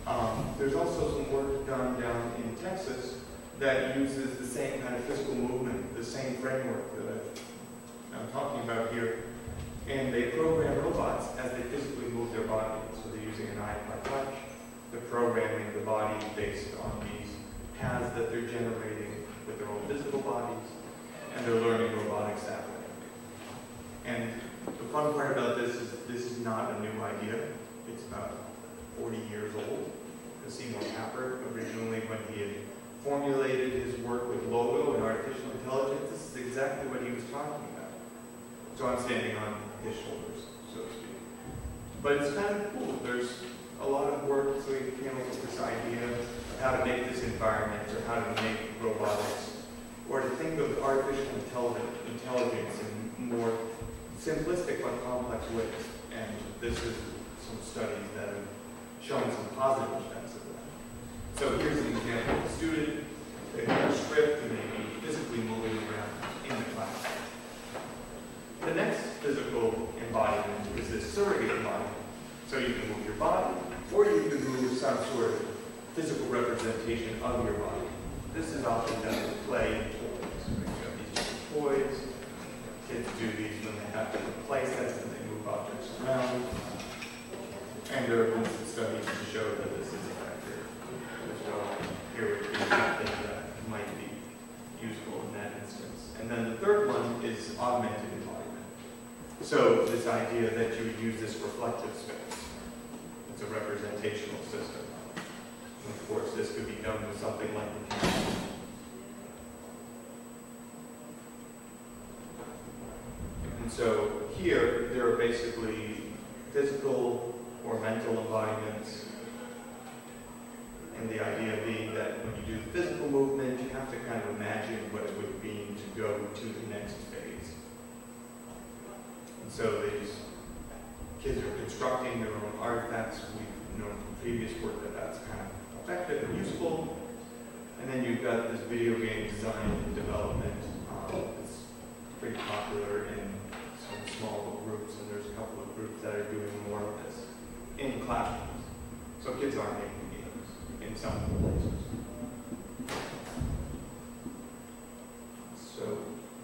S3: There's also some work done down in Texas that uses the same kind of physical movement, the same framework that I'm talking about here. And they program robots as they physically move their body. So they're using an iPod Touch. They're programming the body based on these paths that they're generating with their own physical bodies. And they're learning robotics that way. And the fun part about this is not a new idea. It's about 40 years old. Seymour Papert, originally when he had formulated his work with logo and artificial intelligence, this is exactly what he was talking about. So I'm standing on his shoulders, so to speak. But it's kind of cool. There's a lot of work, so we came up with this idea of how to make this environment, or how to make robotics, or to think of artificial intelligence in more simplistic but complex ways. And this is some studies that have shown some positive effects of that. So here's an example of a student. They have a script and they be physically moving around in the class. The next physical embodiment is this surrogate embodiment. So you can move your body, or you can move some sort of physical representation of your body. This is often done with play and toys. So you have these toys. Kids do these when they have different play sets and they move objects around. And there have been some studies to show that this is effective as well. Here would be something that might be useful in that instance. And then the third one is augmented embodiment. So this idea that you would use this reflective space. It's a representational system. And of course, this could be done with something like the camera. And so here, there are basically physical or mental embodiments. And the idea being that when you do physical movement, you have to kind of imagine what it would mean to go to the next phase. And so these kids are constructing their own artifacts. We've known from previous work that that's kind of effective and useful. And then you've got this video game design and development. It's pretty popular in some small groups, and there's a couple of groups that are doing more of this in classrooms. So kids are making games in some places. So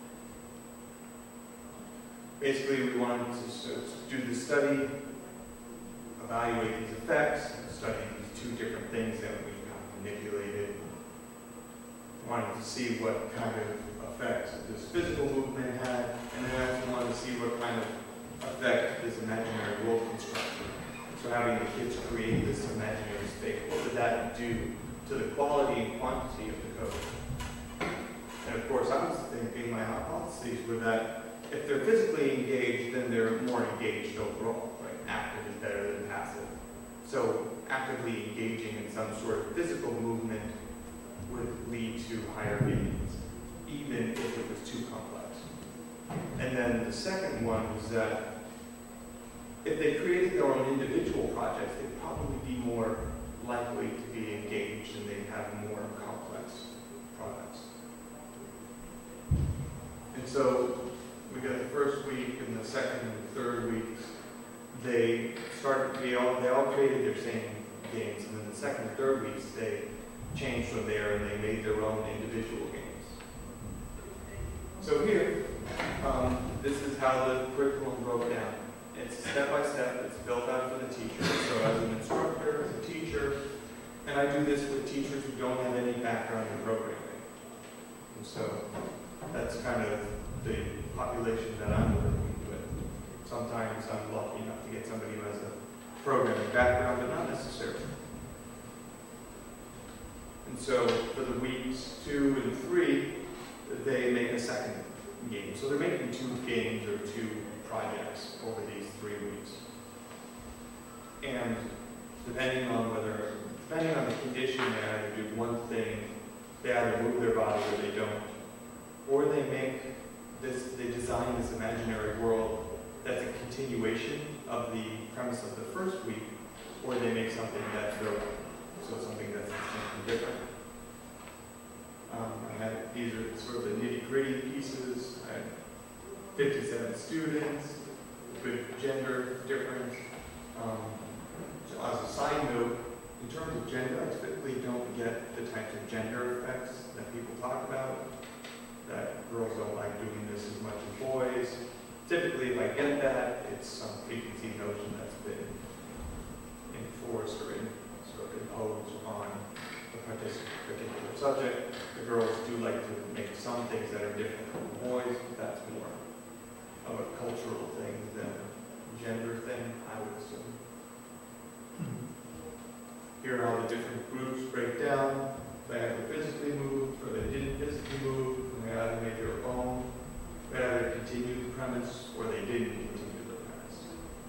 S3: basically we wanted to do the study, evaluate these effects, study these two different things that we manipulated. Wanted to see what kind of effect this physical movement had, and then I also wanted to see what kind of effect this imaginary world construction. So having the kids create this imaginary space, what would that do to the quality and quantity of the code? And of course, I was thinking my hypotheses were that if they're physically engaged, then they're more engaged overall. Right? Active is better than passive. So actively engaging in some sort of physical movement would lead to higher gains, even if it was too complex. And then the second one was that if they created their own individual projects, they'd probably be more likely to be engaged and they'd have more complex products. And so we got the first week and the second and the third weeks. They all created their same games, and then the second and third weeks they changed from there and they made their own individual games. So here, this is how the curriculum broke down. It's step by step, it's built out for the teacher. So as an instructor, as a teacher, and I do this with teachers who don't have any background in programming. And so that's kind of the population that I'm working with. Sometimes I'm lucky enough to get somebody who has a programming background, but not necessarily. And so for the weeks 2 and 3, they make a second game. So they're making 2 games or 2 projects over these 3 weeks. And depending on the condition, they either do one thing, they either move their body or they don't. Or they design this imaginary world that's a continuation of the premise of the first week, or they make something that's their own. So something that's something different. These are sort of the nitty-gritty pieces. I had 57 students, good gender difference. As a side note, In terms of gender, I typically don't get the types of gender effects that people talk about, that girls don't like doing this as much as boys. Typically, if I get that, it's some preconceived notion that's been enforced or sort of imposed on the particular subject. The girls do like to make some things that are different from the boys, but that's more of a cultural thing than a gender thing, I would assume. Here are how the different groups break down. They either physically moved or they didn't physically move, and they either made their own, they either continued the premise or they didn't continue the premise.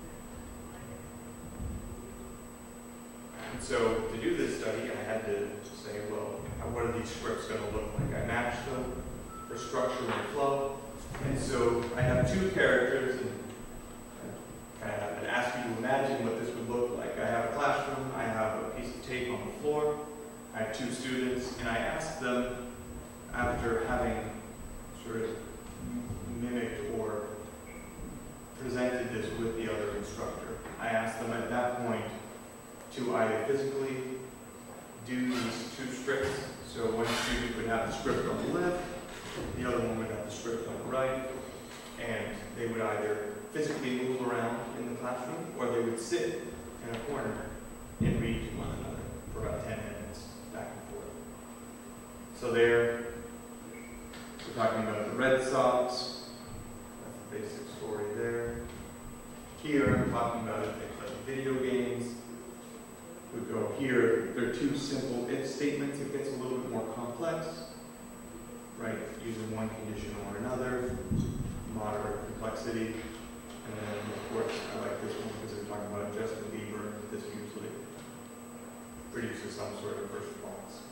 S3: And so to do this study, I had to say, well, what are these scripts going to look like? I matched them for structure and flow. And so I have two characters, and I ask you to imagine what this would look like. I have a classroom, I have a piece of tape on the floor, I have two students, and I asked them, after having sort of mimicked or presented this with the other instructor, I asked them at that point to either physically do these two scripts. So one student would have the script on the left, the other one would have the script on the right, and they would either physically move around in the classroom, or they would sit in a corner and read to one another for about 10 minutes, back and forth. So there, we're talking about the Red Sox. That's the basic story there. Here, I'm talking about things like video games. We go here, there are two simple if statements. It gets a little bit more complex, right? Using one condition or another, moderate complexity. And then, of course, I like this one because they're talking about Justin Bieber. This usually produces some sort of response.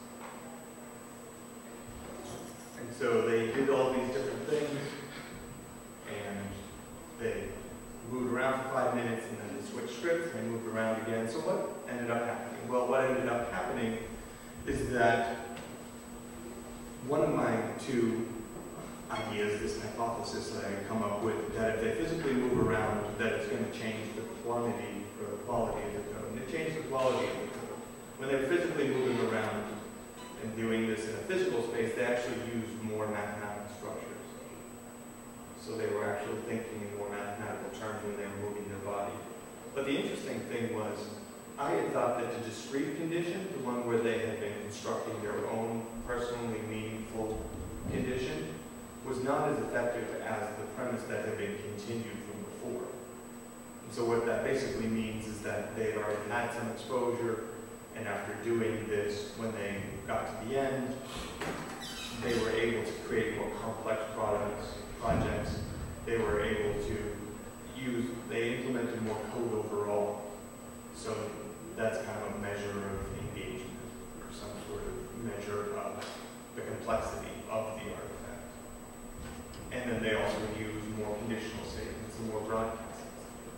S3: And so they did all these different things, and they moved around for 5 minutes, and then they switched scripts, and they moved around again. So what ended up happening? Well, what ended up happening is that one of my two ideas, this hypothesis that I come up with, that if they physically move around, that it's going to change the quantity or the quality of the code. And it changed the quality of the code. When they're physically moving around and doing this in a physical space, they actually used more mathematical structures. So they were actually thinking in more mathematical terms when they were moving their body. But the interesting thing was, I had thought that the discrete condition, the one where they had been constructing their own personally meaningful condition, was not as effective as the premise that had been continued from before. And so what that basically means is that they had already had some exposure, and after doing this, when they got to the end, they were able to create more complex projects. They were able to they implemented more code overall. So that's kind of a measure of engagement, or some sort of measure of the complexity of the artifact. And then they also use more conditional statements and more broadcasts.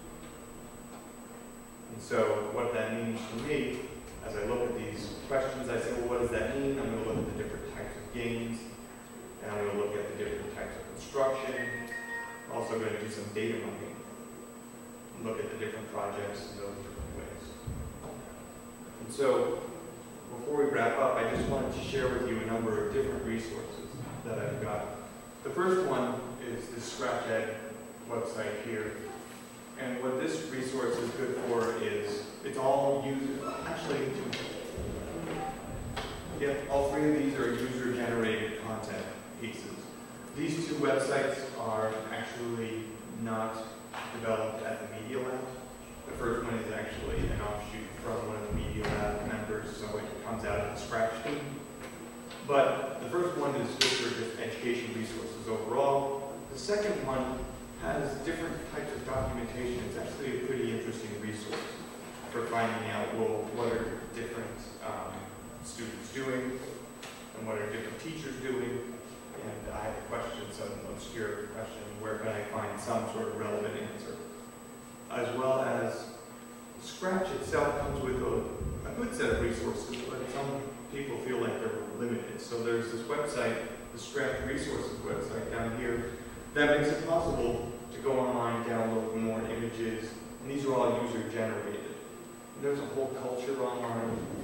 S3: And so what that means to me, as I look at these questions, I say, well, what does that mean? I'm going to look at the different types of games, and I'm going to look at the different types of construction. I'm also going to do some data mining, and look at the different projects in those different ways. And so, before we wrap up, I just wanted to share with you a number of different resources that I've got. The first one is the ScratchEd website here. And what this resource is good for is, it's all all three of these are user-generated content pieces. These two websites are actually not developed at the Media Lab. The first one is actually an offshoot from one of the Media Lab members, so it comes out of the Scratch team. But the first one is good for just education resources overall. The second one has different types of documentation. It's actually a pretty interesting resource for finding out, well, what are different students doing, and what are different teachers doing. And I have a question, some obscure question, where can I find some sort of relevant answer? As well as Scratch itself comes with a good set of resources, but some people feel like they're limited. So there's this website, the Scratch Resources website down here, that makes it possible to go online, download more images, and these are all user-generated. There's a whole culture online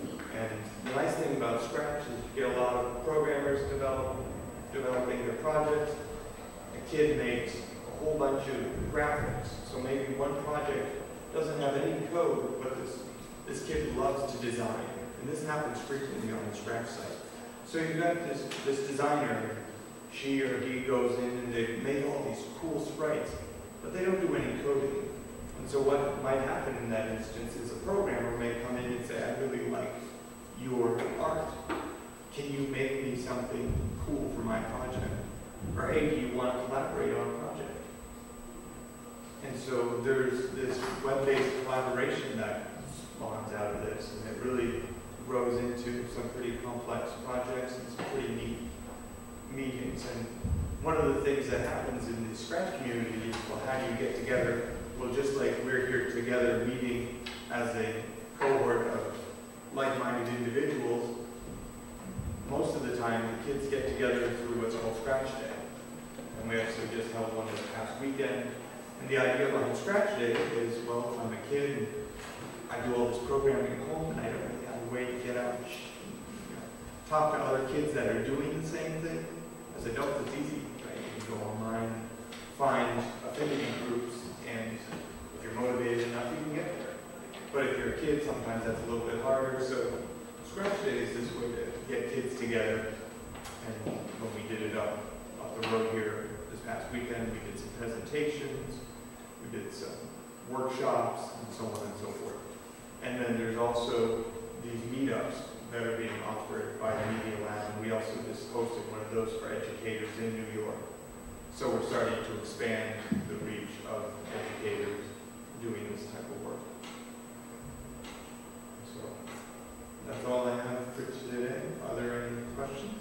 S3: developing their project, a kid makes a whole bunch of graphics. So maybe one project doesn't have any code, but this kid loves to design. And this happens frequently on the Scratch site. So you've got this designer, she or he goes in and they've made all these cool sprites, but they don't do any coding. And so what might happen in that instance is a programmer may come in and say, I really like your art. Can you make me something cool for my project? Or hey, do you want to collaborate on a project? And so there's this web-based collaboration that spawns out of this, and it really grows into some pretty complex projects and some pretty neat meetings. And one of the things that happens in the Scratch community is, well, how do you get together? Well, just like we're here together meeting as a cohort of like-minded individuals, most of the time the kids get together through what's called Scratch Day. And we actually just held one this past weekend. And the idea behind Scratch Day is, well, I'm a kid and I do all this programming at home and I don't really have a way to get out and talk to other kids that are doing the same thing. As adults, it's easy, right? You can go online, find affinity groups, and if you're motivated enough, you can get there. But if you're a kid, sometimes that's a little bit harder. So Scratch Day is this way to get kids together. And when we did it up the road here this past weekend, we did some presentations, we did some workshops, and so on and so forth. And then there's also these meetups that are being offered by the Media Lab, and we also just hosted one of those for educators in New York. So we're starting to expand the reach of educators doing this type of work. So that's all I have for today. Are there any questions?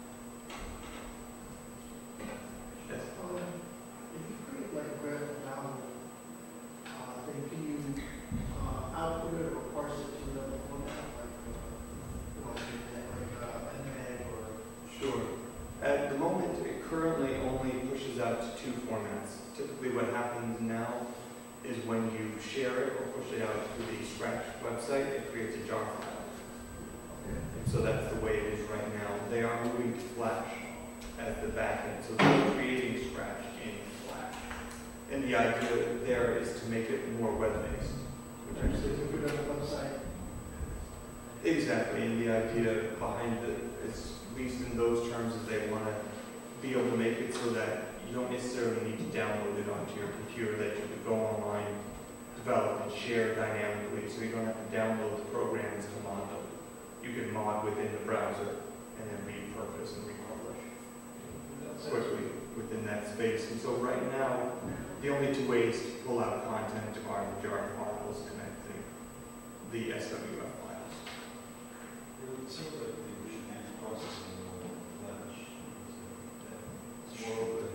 S3: Yes.
S2: If you create like a graphic novel, then can you output it or parse it to another format, like NYLUG or?
S3: Sure. At the moment, it currently only pushes out to two formats. Typically what happens now is when you share it or push it out to the Scratch website, it creates a jar file. And so that's the way it is right now. They are moving to Flash as the backend. So they're creating Scratch in Flash. And the idea there is to make it more web-based. Which actually is a good
S2: website.
S3: Exactly, and the idea behind it is, at least in those terms, is they want to be able to make it so that you don't necessarily need to download it onto your computer, that you can go online, develop, and share dynamically, so you don't have to download the programs to mod them. You can mod within the browser and then repurpose and republish quickly within that space. And so right now, the only two ways to pull out content are the jar files connecting the SWF files.
S9: It seems like we should use processing on Flash. It's more open.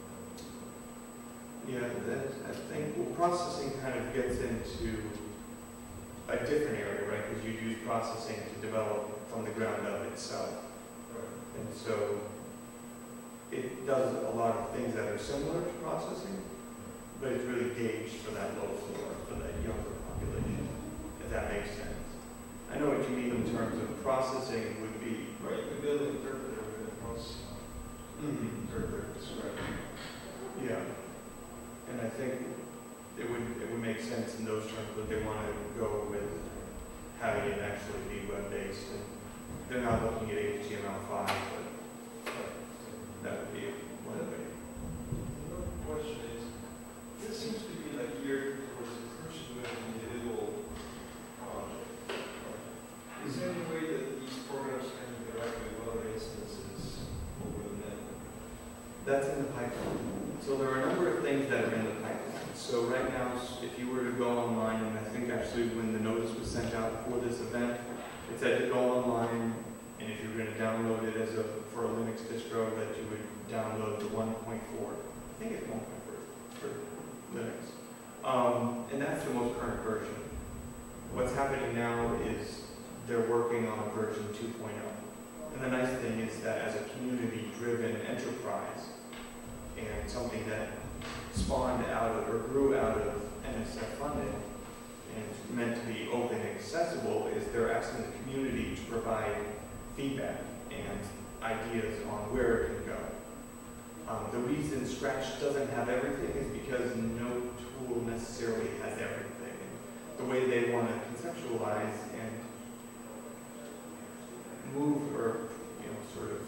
S3: Yeah, I think, well, processing kind of gets into a different area, right? Because you use processing to develop from the ground up itself.
S9: Right.
S3: And so it does a lot of things that are similar to processing, but it's really gauged for that low floor, for that younger population, if that makes sense. I know what you mean in terms of processing would be...
S9: Right, you can build an interpreter with a process. Interpreter to Scratch.
S3: Yeah. And I think it would make sense in those terms, but they want to go with having it actually be web-based. And they're not looking at HTML5, but that would be one way.
S9: Another question is, this seems to be like geared towards the person who has an individual project. Is there any way that these programs can interact with other instances over the net?
S3: That's in the pipeline. So there are a number of things that are in the pipeline. So right now, if you were to go online, and I think actually when the notice was sent out for this event, it said to go online, and if you were going to download it as for a Linux distro, that you would download the 1.4. I think it's 1.4 for Linux. And that's the most current version. What's happening now is they're working on version 2.0. And the nice thing is that as a community-driven enterprise, and something that spawned out of or grew out of NSF funding, and it's meant to be open and accessible, is they're asking the community to provide feedback and ideas on where it can go. The reason Scratch doesn't have everything is because no tool necessarily has everything. And the way they want to conceptualize and move or sort of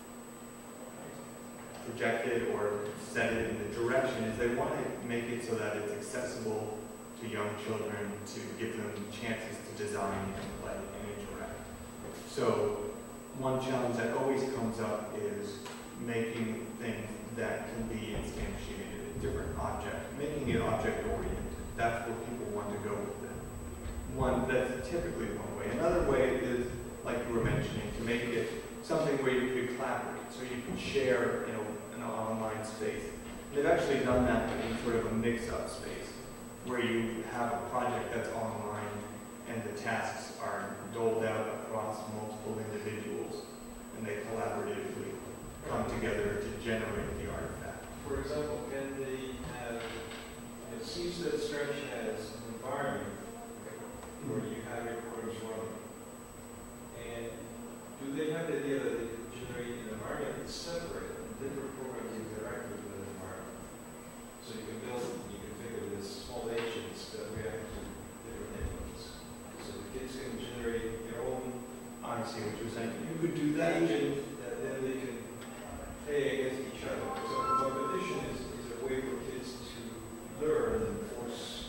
S3: project it or set it in the direction is they want to make it so that it's accessible to young children, to give them chances to design and play and interact. So one challenge that always comes up is making things that can be instantiated, a different object, making it object-oriented. That's where people want to go with it. That's typically one way. Another way is, like you were mentioning, to make it something where you could collaborate, so you can share an online space. And they've actually done that in sort of a mix-up space, where you have a project that's online and the tasks are doled out across multiple individuals, and they collaboratively come together to generate the artifact.
S9: For example, can they have, it seems that Scratch has an environment where you have your programs running. And do they have the idea that they could generate an environment that's separate and different programs interact with that environment? So you can build, you can figure this small agents that react to different inputs. So the kids can generate their own.
S3: I see what you're saying. You could do that.
S9: Agent that then they can play against each other. So competition is a way for kids to learn and force,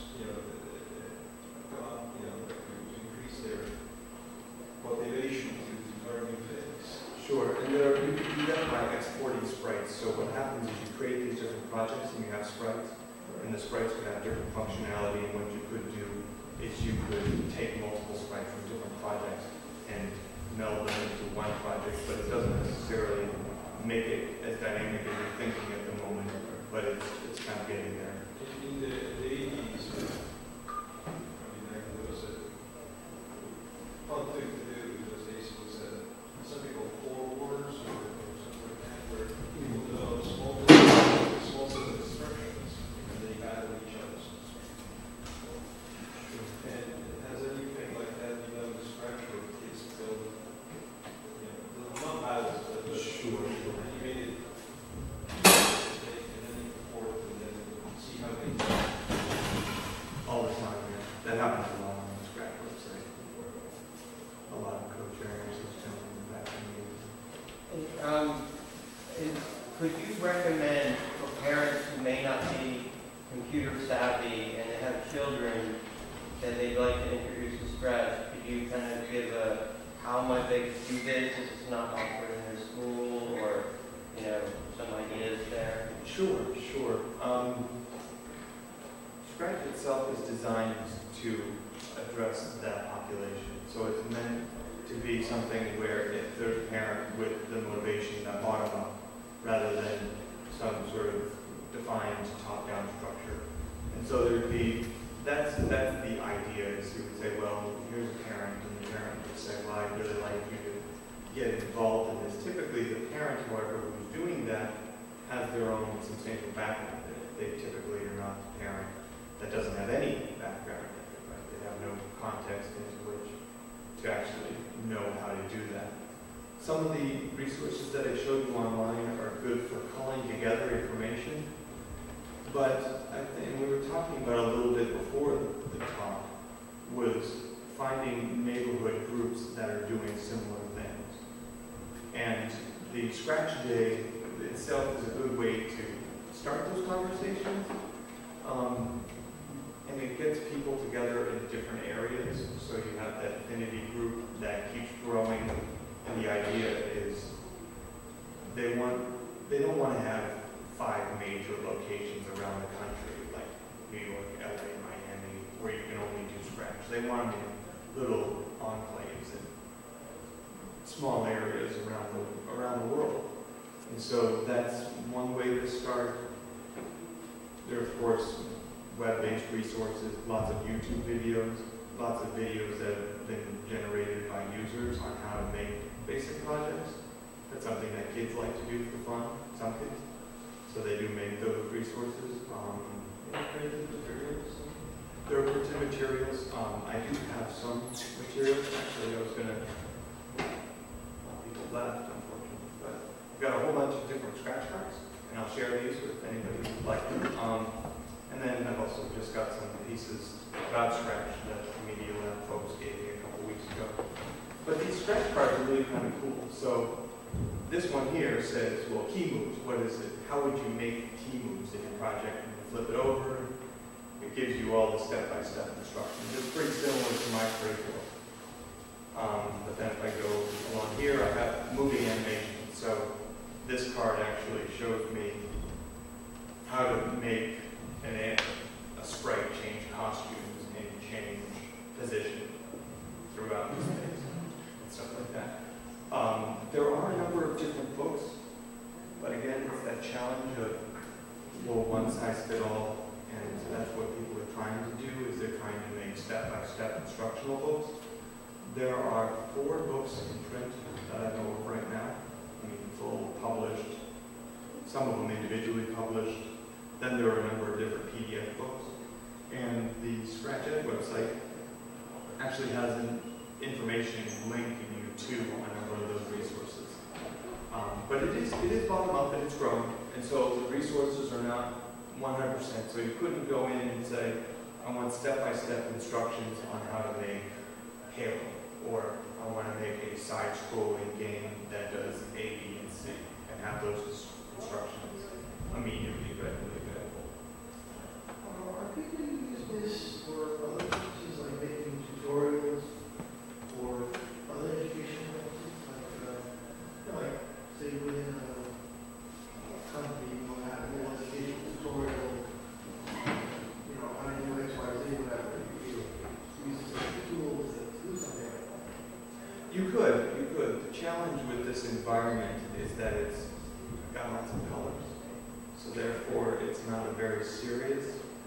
S9: to increase their motivation to learn new things.
S3: Sure, and you can do that by exporting sprites. So what happens is you create these different projects and you have sprites, and the sprites could have different functionality, and what you could do is you could take multiple sprites from different projects and meld them into one project, but it doesn't necessarily make it as dynamic as you're thinking at the moment, but it's kind of getting there.
S9: In the 80s, there was a fun thing to do in those days was something called core wars or something like that, where people develop small set of instructions and they battle each other's instructions. And has anything like that been done with Scratch where kids build, not battles, but
S3: Sure.
S9: animated take and then you report and then see how they do.
S3: All the time, yeah. That happens a lot on the Scratch website. A lot of code sharing systems back in the days.
S10: Could you recommend for parents who may not be computer savvy and they have children that they'd like to introduce to Scratch, could you kind of give how much they could do this if it's not offered in their school, or some ideas there?
S3: Sure. Scratch itself is designed to address that population. So it's meant to be something where if there's a parent with the motivation that bottom up, rather than some sort of defined top-down structure. And so there'd be, that's the idea, is you would say, well, here's a parent, and the parent would say, well, I'd really like you to get involved in this. Typically, the parent, however, who's doing that has their own substantial background. They typically are not the parent that doesn't have any background. Right? They have no context into which to actually know how to do that. Some of the resources that I showed you online are good for culling together information, but I think we were talking about a little bit before the talk was finding neighborhood groups that are doing similar things. And the Scratch Day itself is a good way to start those conversations. And it gets people together in different areas, so you have that affinity group that keeps growing, and the idea is they don't want to have 5 major locations around the country, like New York, LA, Miami, where you can only do Scratch. They want them in little enclaves and small areas around the world. And so that's one way to start. There are, of course, web-based resources, lots of YouTube videos, lots of videos that have been generated by users on how to make basic projects. That's something that kids like to do for fun, some kids. So they do make those resources. Illustrated materials. There are printed materials. I do have some materials. Actually, I was going to, people left, unfortunately. But I've got a whole bunch of different scratch cards and I'll share these with anybody who'd like them. And then I've also just got some pieces about Scratch that the Media Lab folks gave me a couple weeks ago. But these Scratch cards are really kind of cool. So this one here says, well, key moves, what is it? How would you make key moves in your project? And you flip it over, it gives you all the step-by-step instructions. It's pretty similar to my curriculum. But then if I go along here, I have moving animation. So this card actually shows me how to make a sprite change costumes and change position throughout the space and stuff like that. There are a number of different books, but again, it's that challenge of, well, one size fit all, and that's what people are trying to do, is they're trying to make step-by-step instructional books. There are 4 books in print that I know of right now. I mean, full published, some of them individually published. Then there are a number of different PDF books. And the Scratch Ed website actually has an information linking you to a number of those resources. But it is bottom up and it's growing. And so the resources are not 100%. So you couldn't go in and say, I want step-by-step instructions on how to make Halo, or I want to make a side-scrolling game that does A, B, and C, and have those instructions immediately readily available.
S2: Are people who use this for other purposes, like making tutorials or other educational purposes? Like say within a company, you want to have a educational tutorial, how to do X, Y, Z, whatever. You use it as a tool to do something like that.
S3: You could. The challenge with this environment is that it's got lots of colors. So therefore, it's not a very serious,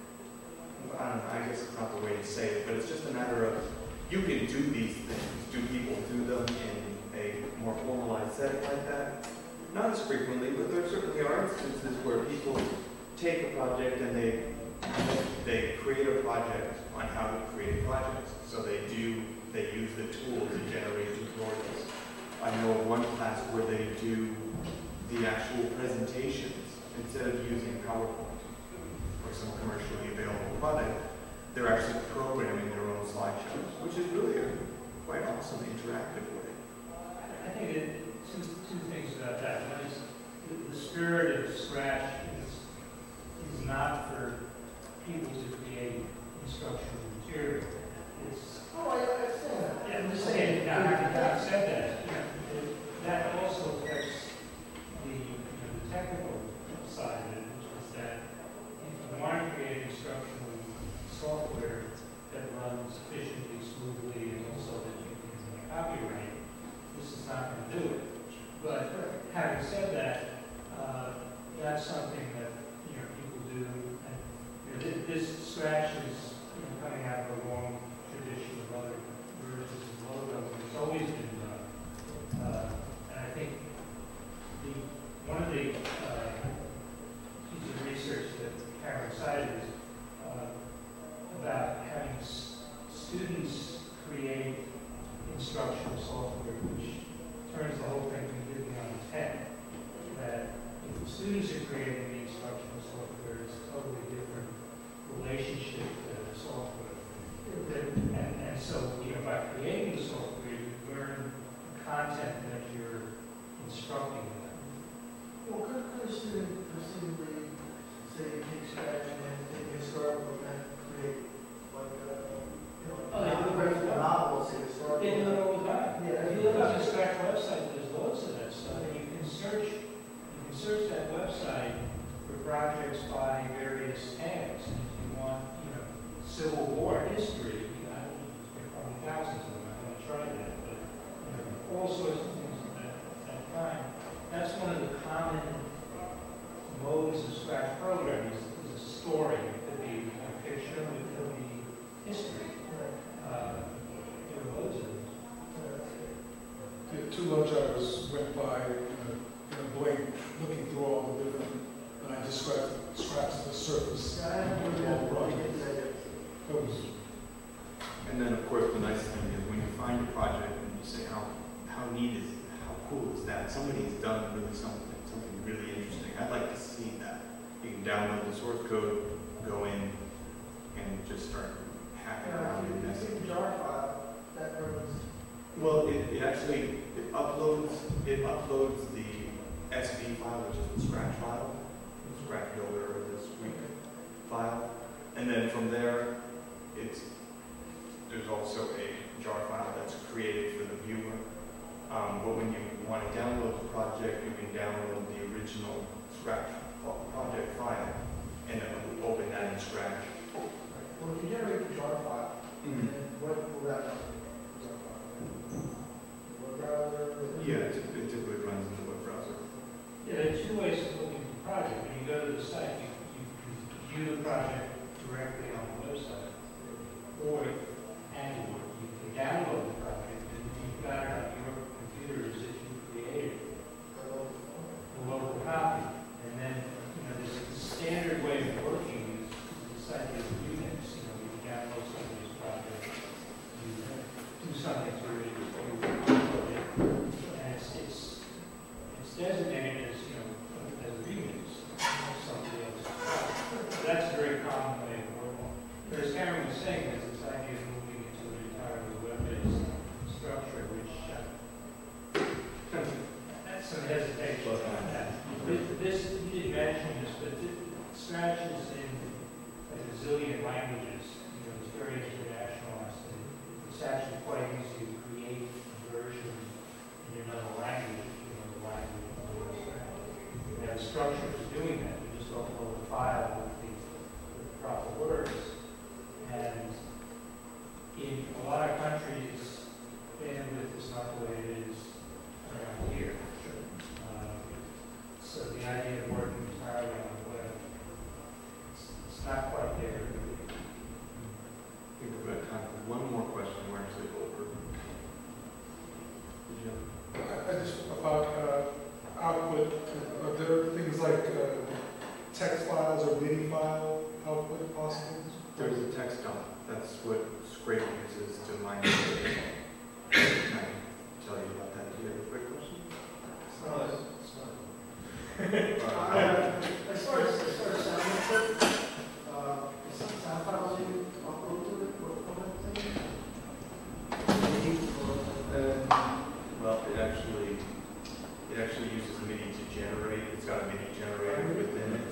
S3: I don't know, I guess it's not the way to say it, but it's just a matter of, you can do these things. Do people do them in a more formalized setting like that? Not as frequently, but there certainly are instances where people take a project and they create a project on how to create projects. So they use the tool to generate tutorials. I know of one class where they do the actual presentations instead of using PowerPoint or some commercially available product. They're actually programming their own slideshows, which is really a quite awesome interactive way.
S5: I think two things about that. One is the spirit of Scratch is not for people to create instructional material. It's
S2: I understand that.
S5: Yeah, I'm just saying, now, having said that, that also affects the technical side of it, which is that if you want to create instructional software that runs efficiently, smoothly, and also that you can copyright, this is not going to do it. But having said that, that's something that people do, and this Scratch is coming out of a long tradition of other versions of logo. It's always been done. And I think one of the pieces of research that Karen cited is about having students create instructional software, which turns the whole thing completely on its head. That if the students are creating the instructional software, it's a totally different relationship to the software. And so, by creating the software, you learn the content that you're instructing them.
S2: Well, could a student presumably say take Scratch and then take historical and then create a novel, say historical?
S5: They do it all the time.
S2: Yeah,
S5: If you look on the Scratch website, there's loads of that stuff. And you can search that website for projects by various tags. And if you want, Civil War history, there are probably thousands of them. I haven't tried that, but all sorts of things of that kind. That's one of the common modes of Scratch programming is a story. It could be a fiction, it could be history. There are loads of them.
S8: The 2 lunch hours went by in a blink, looking through all the different, and I just scratched the surface.
S3: And then, of course, the nice thing is when you find a project and you say, how neat is it? How cool is that? Somebody's done really something really interesting. I'd like to see that. You can download the source code, go in, and just start hacking around in
S2: If
S3: message.
S2: you jar file, that runs.
S3: Well, it actually uploads the SV file, which is the Scratch file, the Scratch builder or the Squeak file, and then from there, there's also a jar file that's created for the viewer. But when you want to download the project, you can download the original Scratch project file, and then open that in Scratch.
S2: Well, if you generate the jar file, then what will that run? Web browser?
S3: Yeah, it typically runs in the web browser.
S5: Yeah, there are two ways of looking at the project. When you go to the site, you can view the project directly on the website. Or, and you can download the project, and if you've got it on your computer as if you created the local copy. And then, there's a standard way of working is the site of Unix. You download somebody's project, you do something to it, you upload it, and it's designated as, as a remix of somebody else's project. So that's a very common way of working. But as Cameron was saying, there's this idea of moving into an entirely web-based structure, which that's some hesitation on that. This, you didn't mention this, but Scratch is in like a zillion languages. It's very internationalized. And it's actually quite easy to create a version in another language if you know the language of the Scratch. We have a structure for doing that. You just upload the file with the proper words. And in a lot of countries, bandwidth is not the way it is around here. So the idea of working entirely on the web, it's not quite there.
S3: I think we've got time for one more question. We're actually over.
S8: I just, about output, are there things like text files or MIDI file output possible?
S3: There's a text dump. That's what Scrape uses to mine data. Can I tell you about that? Do you have a quick question?
S2: As far as sound input, some sound files you upload to it or format
S3: Well, it actually uses MIDI to generate. It's got a MIDI generator within it.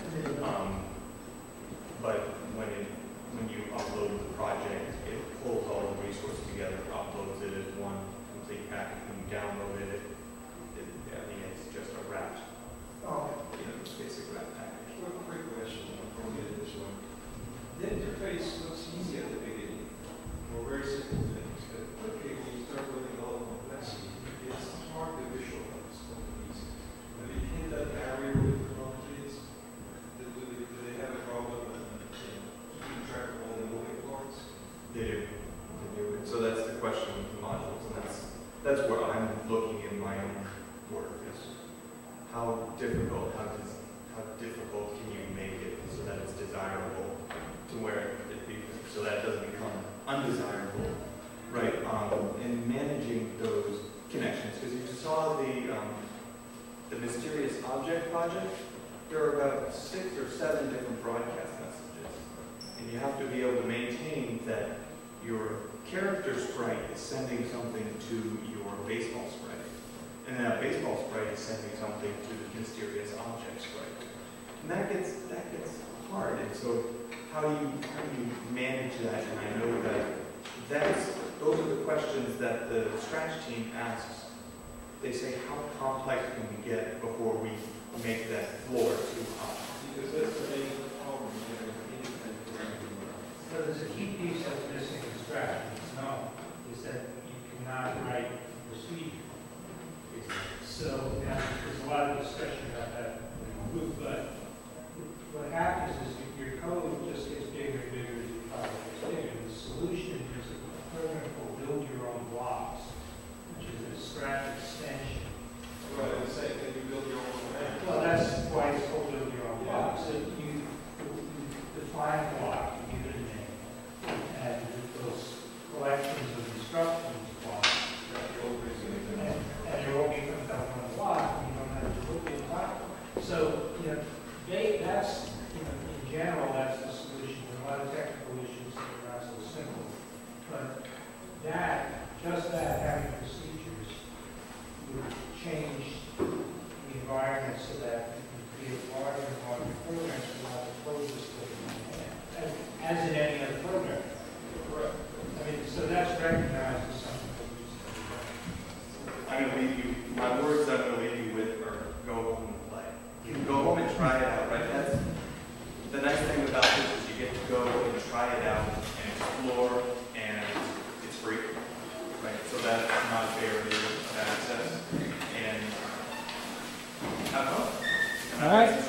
S3: But when you upload the project, it pulls all the resources together, uploads it as one complete package. When you download it, it's just a wrapped, it's basic wrap package.
S9: One quick question, I'll probably get this one. The interface looks easy at the beginning, or very simple things, but okay, when you start building a lot of complexity, it's hard to visualize something easy. Have you hit that barrier with technologies? Do they have a problem in keeping track of all the moving parts?
S3: They do. So that's the question with the modules, and that's where I'm looking in my own work is how difficult can you make it so that it's desirable to where so that it doesn't become undesirable, right? And managing those connections, because you saw the mysterious object project, there are about 6 or 7 different broadcast messages, and you have to be able to maintain that your character sprite is sending something to your baseball sprite, and that baseball sprite is sending something to the mysterious object sprite, and that gets hard. And so how do you manage that? And I know that those are the questions that the Scratch team asks. They say, how complex can we get before we make that floor too high?
S9: Because that's the main problem here in independent programming.
S5: So there's a key piece that's missing in Scratch, is that you cannot write procedure. So there's a lot of discussion about that in the group, but what happens is that your code just gets bigger and bigger as your project gets bigger. The solution is a program called Build Your Own Blocks, which is a Scratch extension.
S9: Right, I was saying, can you build your own language?
S5: Well, that's why it's called Build Your Own Blocks. So you define a block, you give it a name, and those collections of instructions blocks. And you're all being put on a block, and you don't have to look at the block. So, But that, just that, having procedures would change the environment so that you can create larger and larger programs without the code just sticking in your hand, as in any other program.
S3: Correct.
S5: I mean, so that's recognized as something that needs to be done.
S3: I'm going to leave you, my words I'm going to leave you with are go home and play. You can go home and try it out, right? That's the nice thing about this is you get to go and try it out and explore, and it's free, right? So that's not a barrier of access, and have fun.
S11: All right.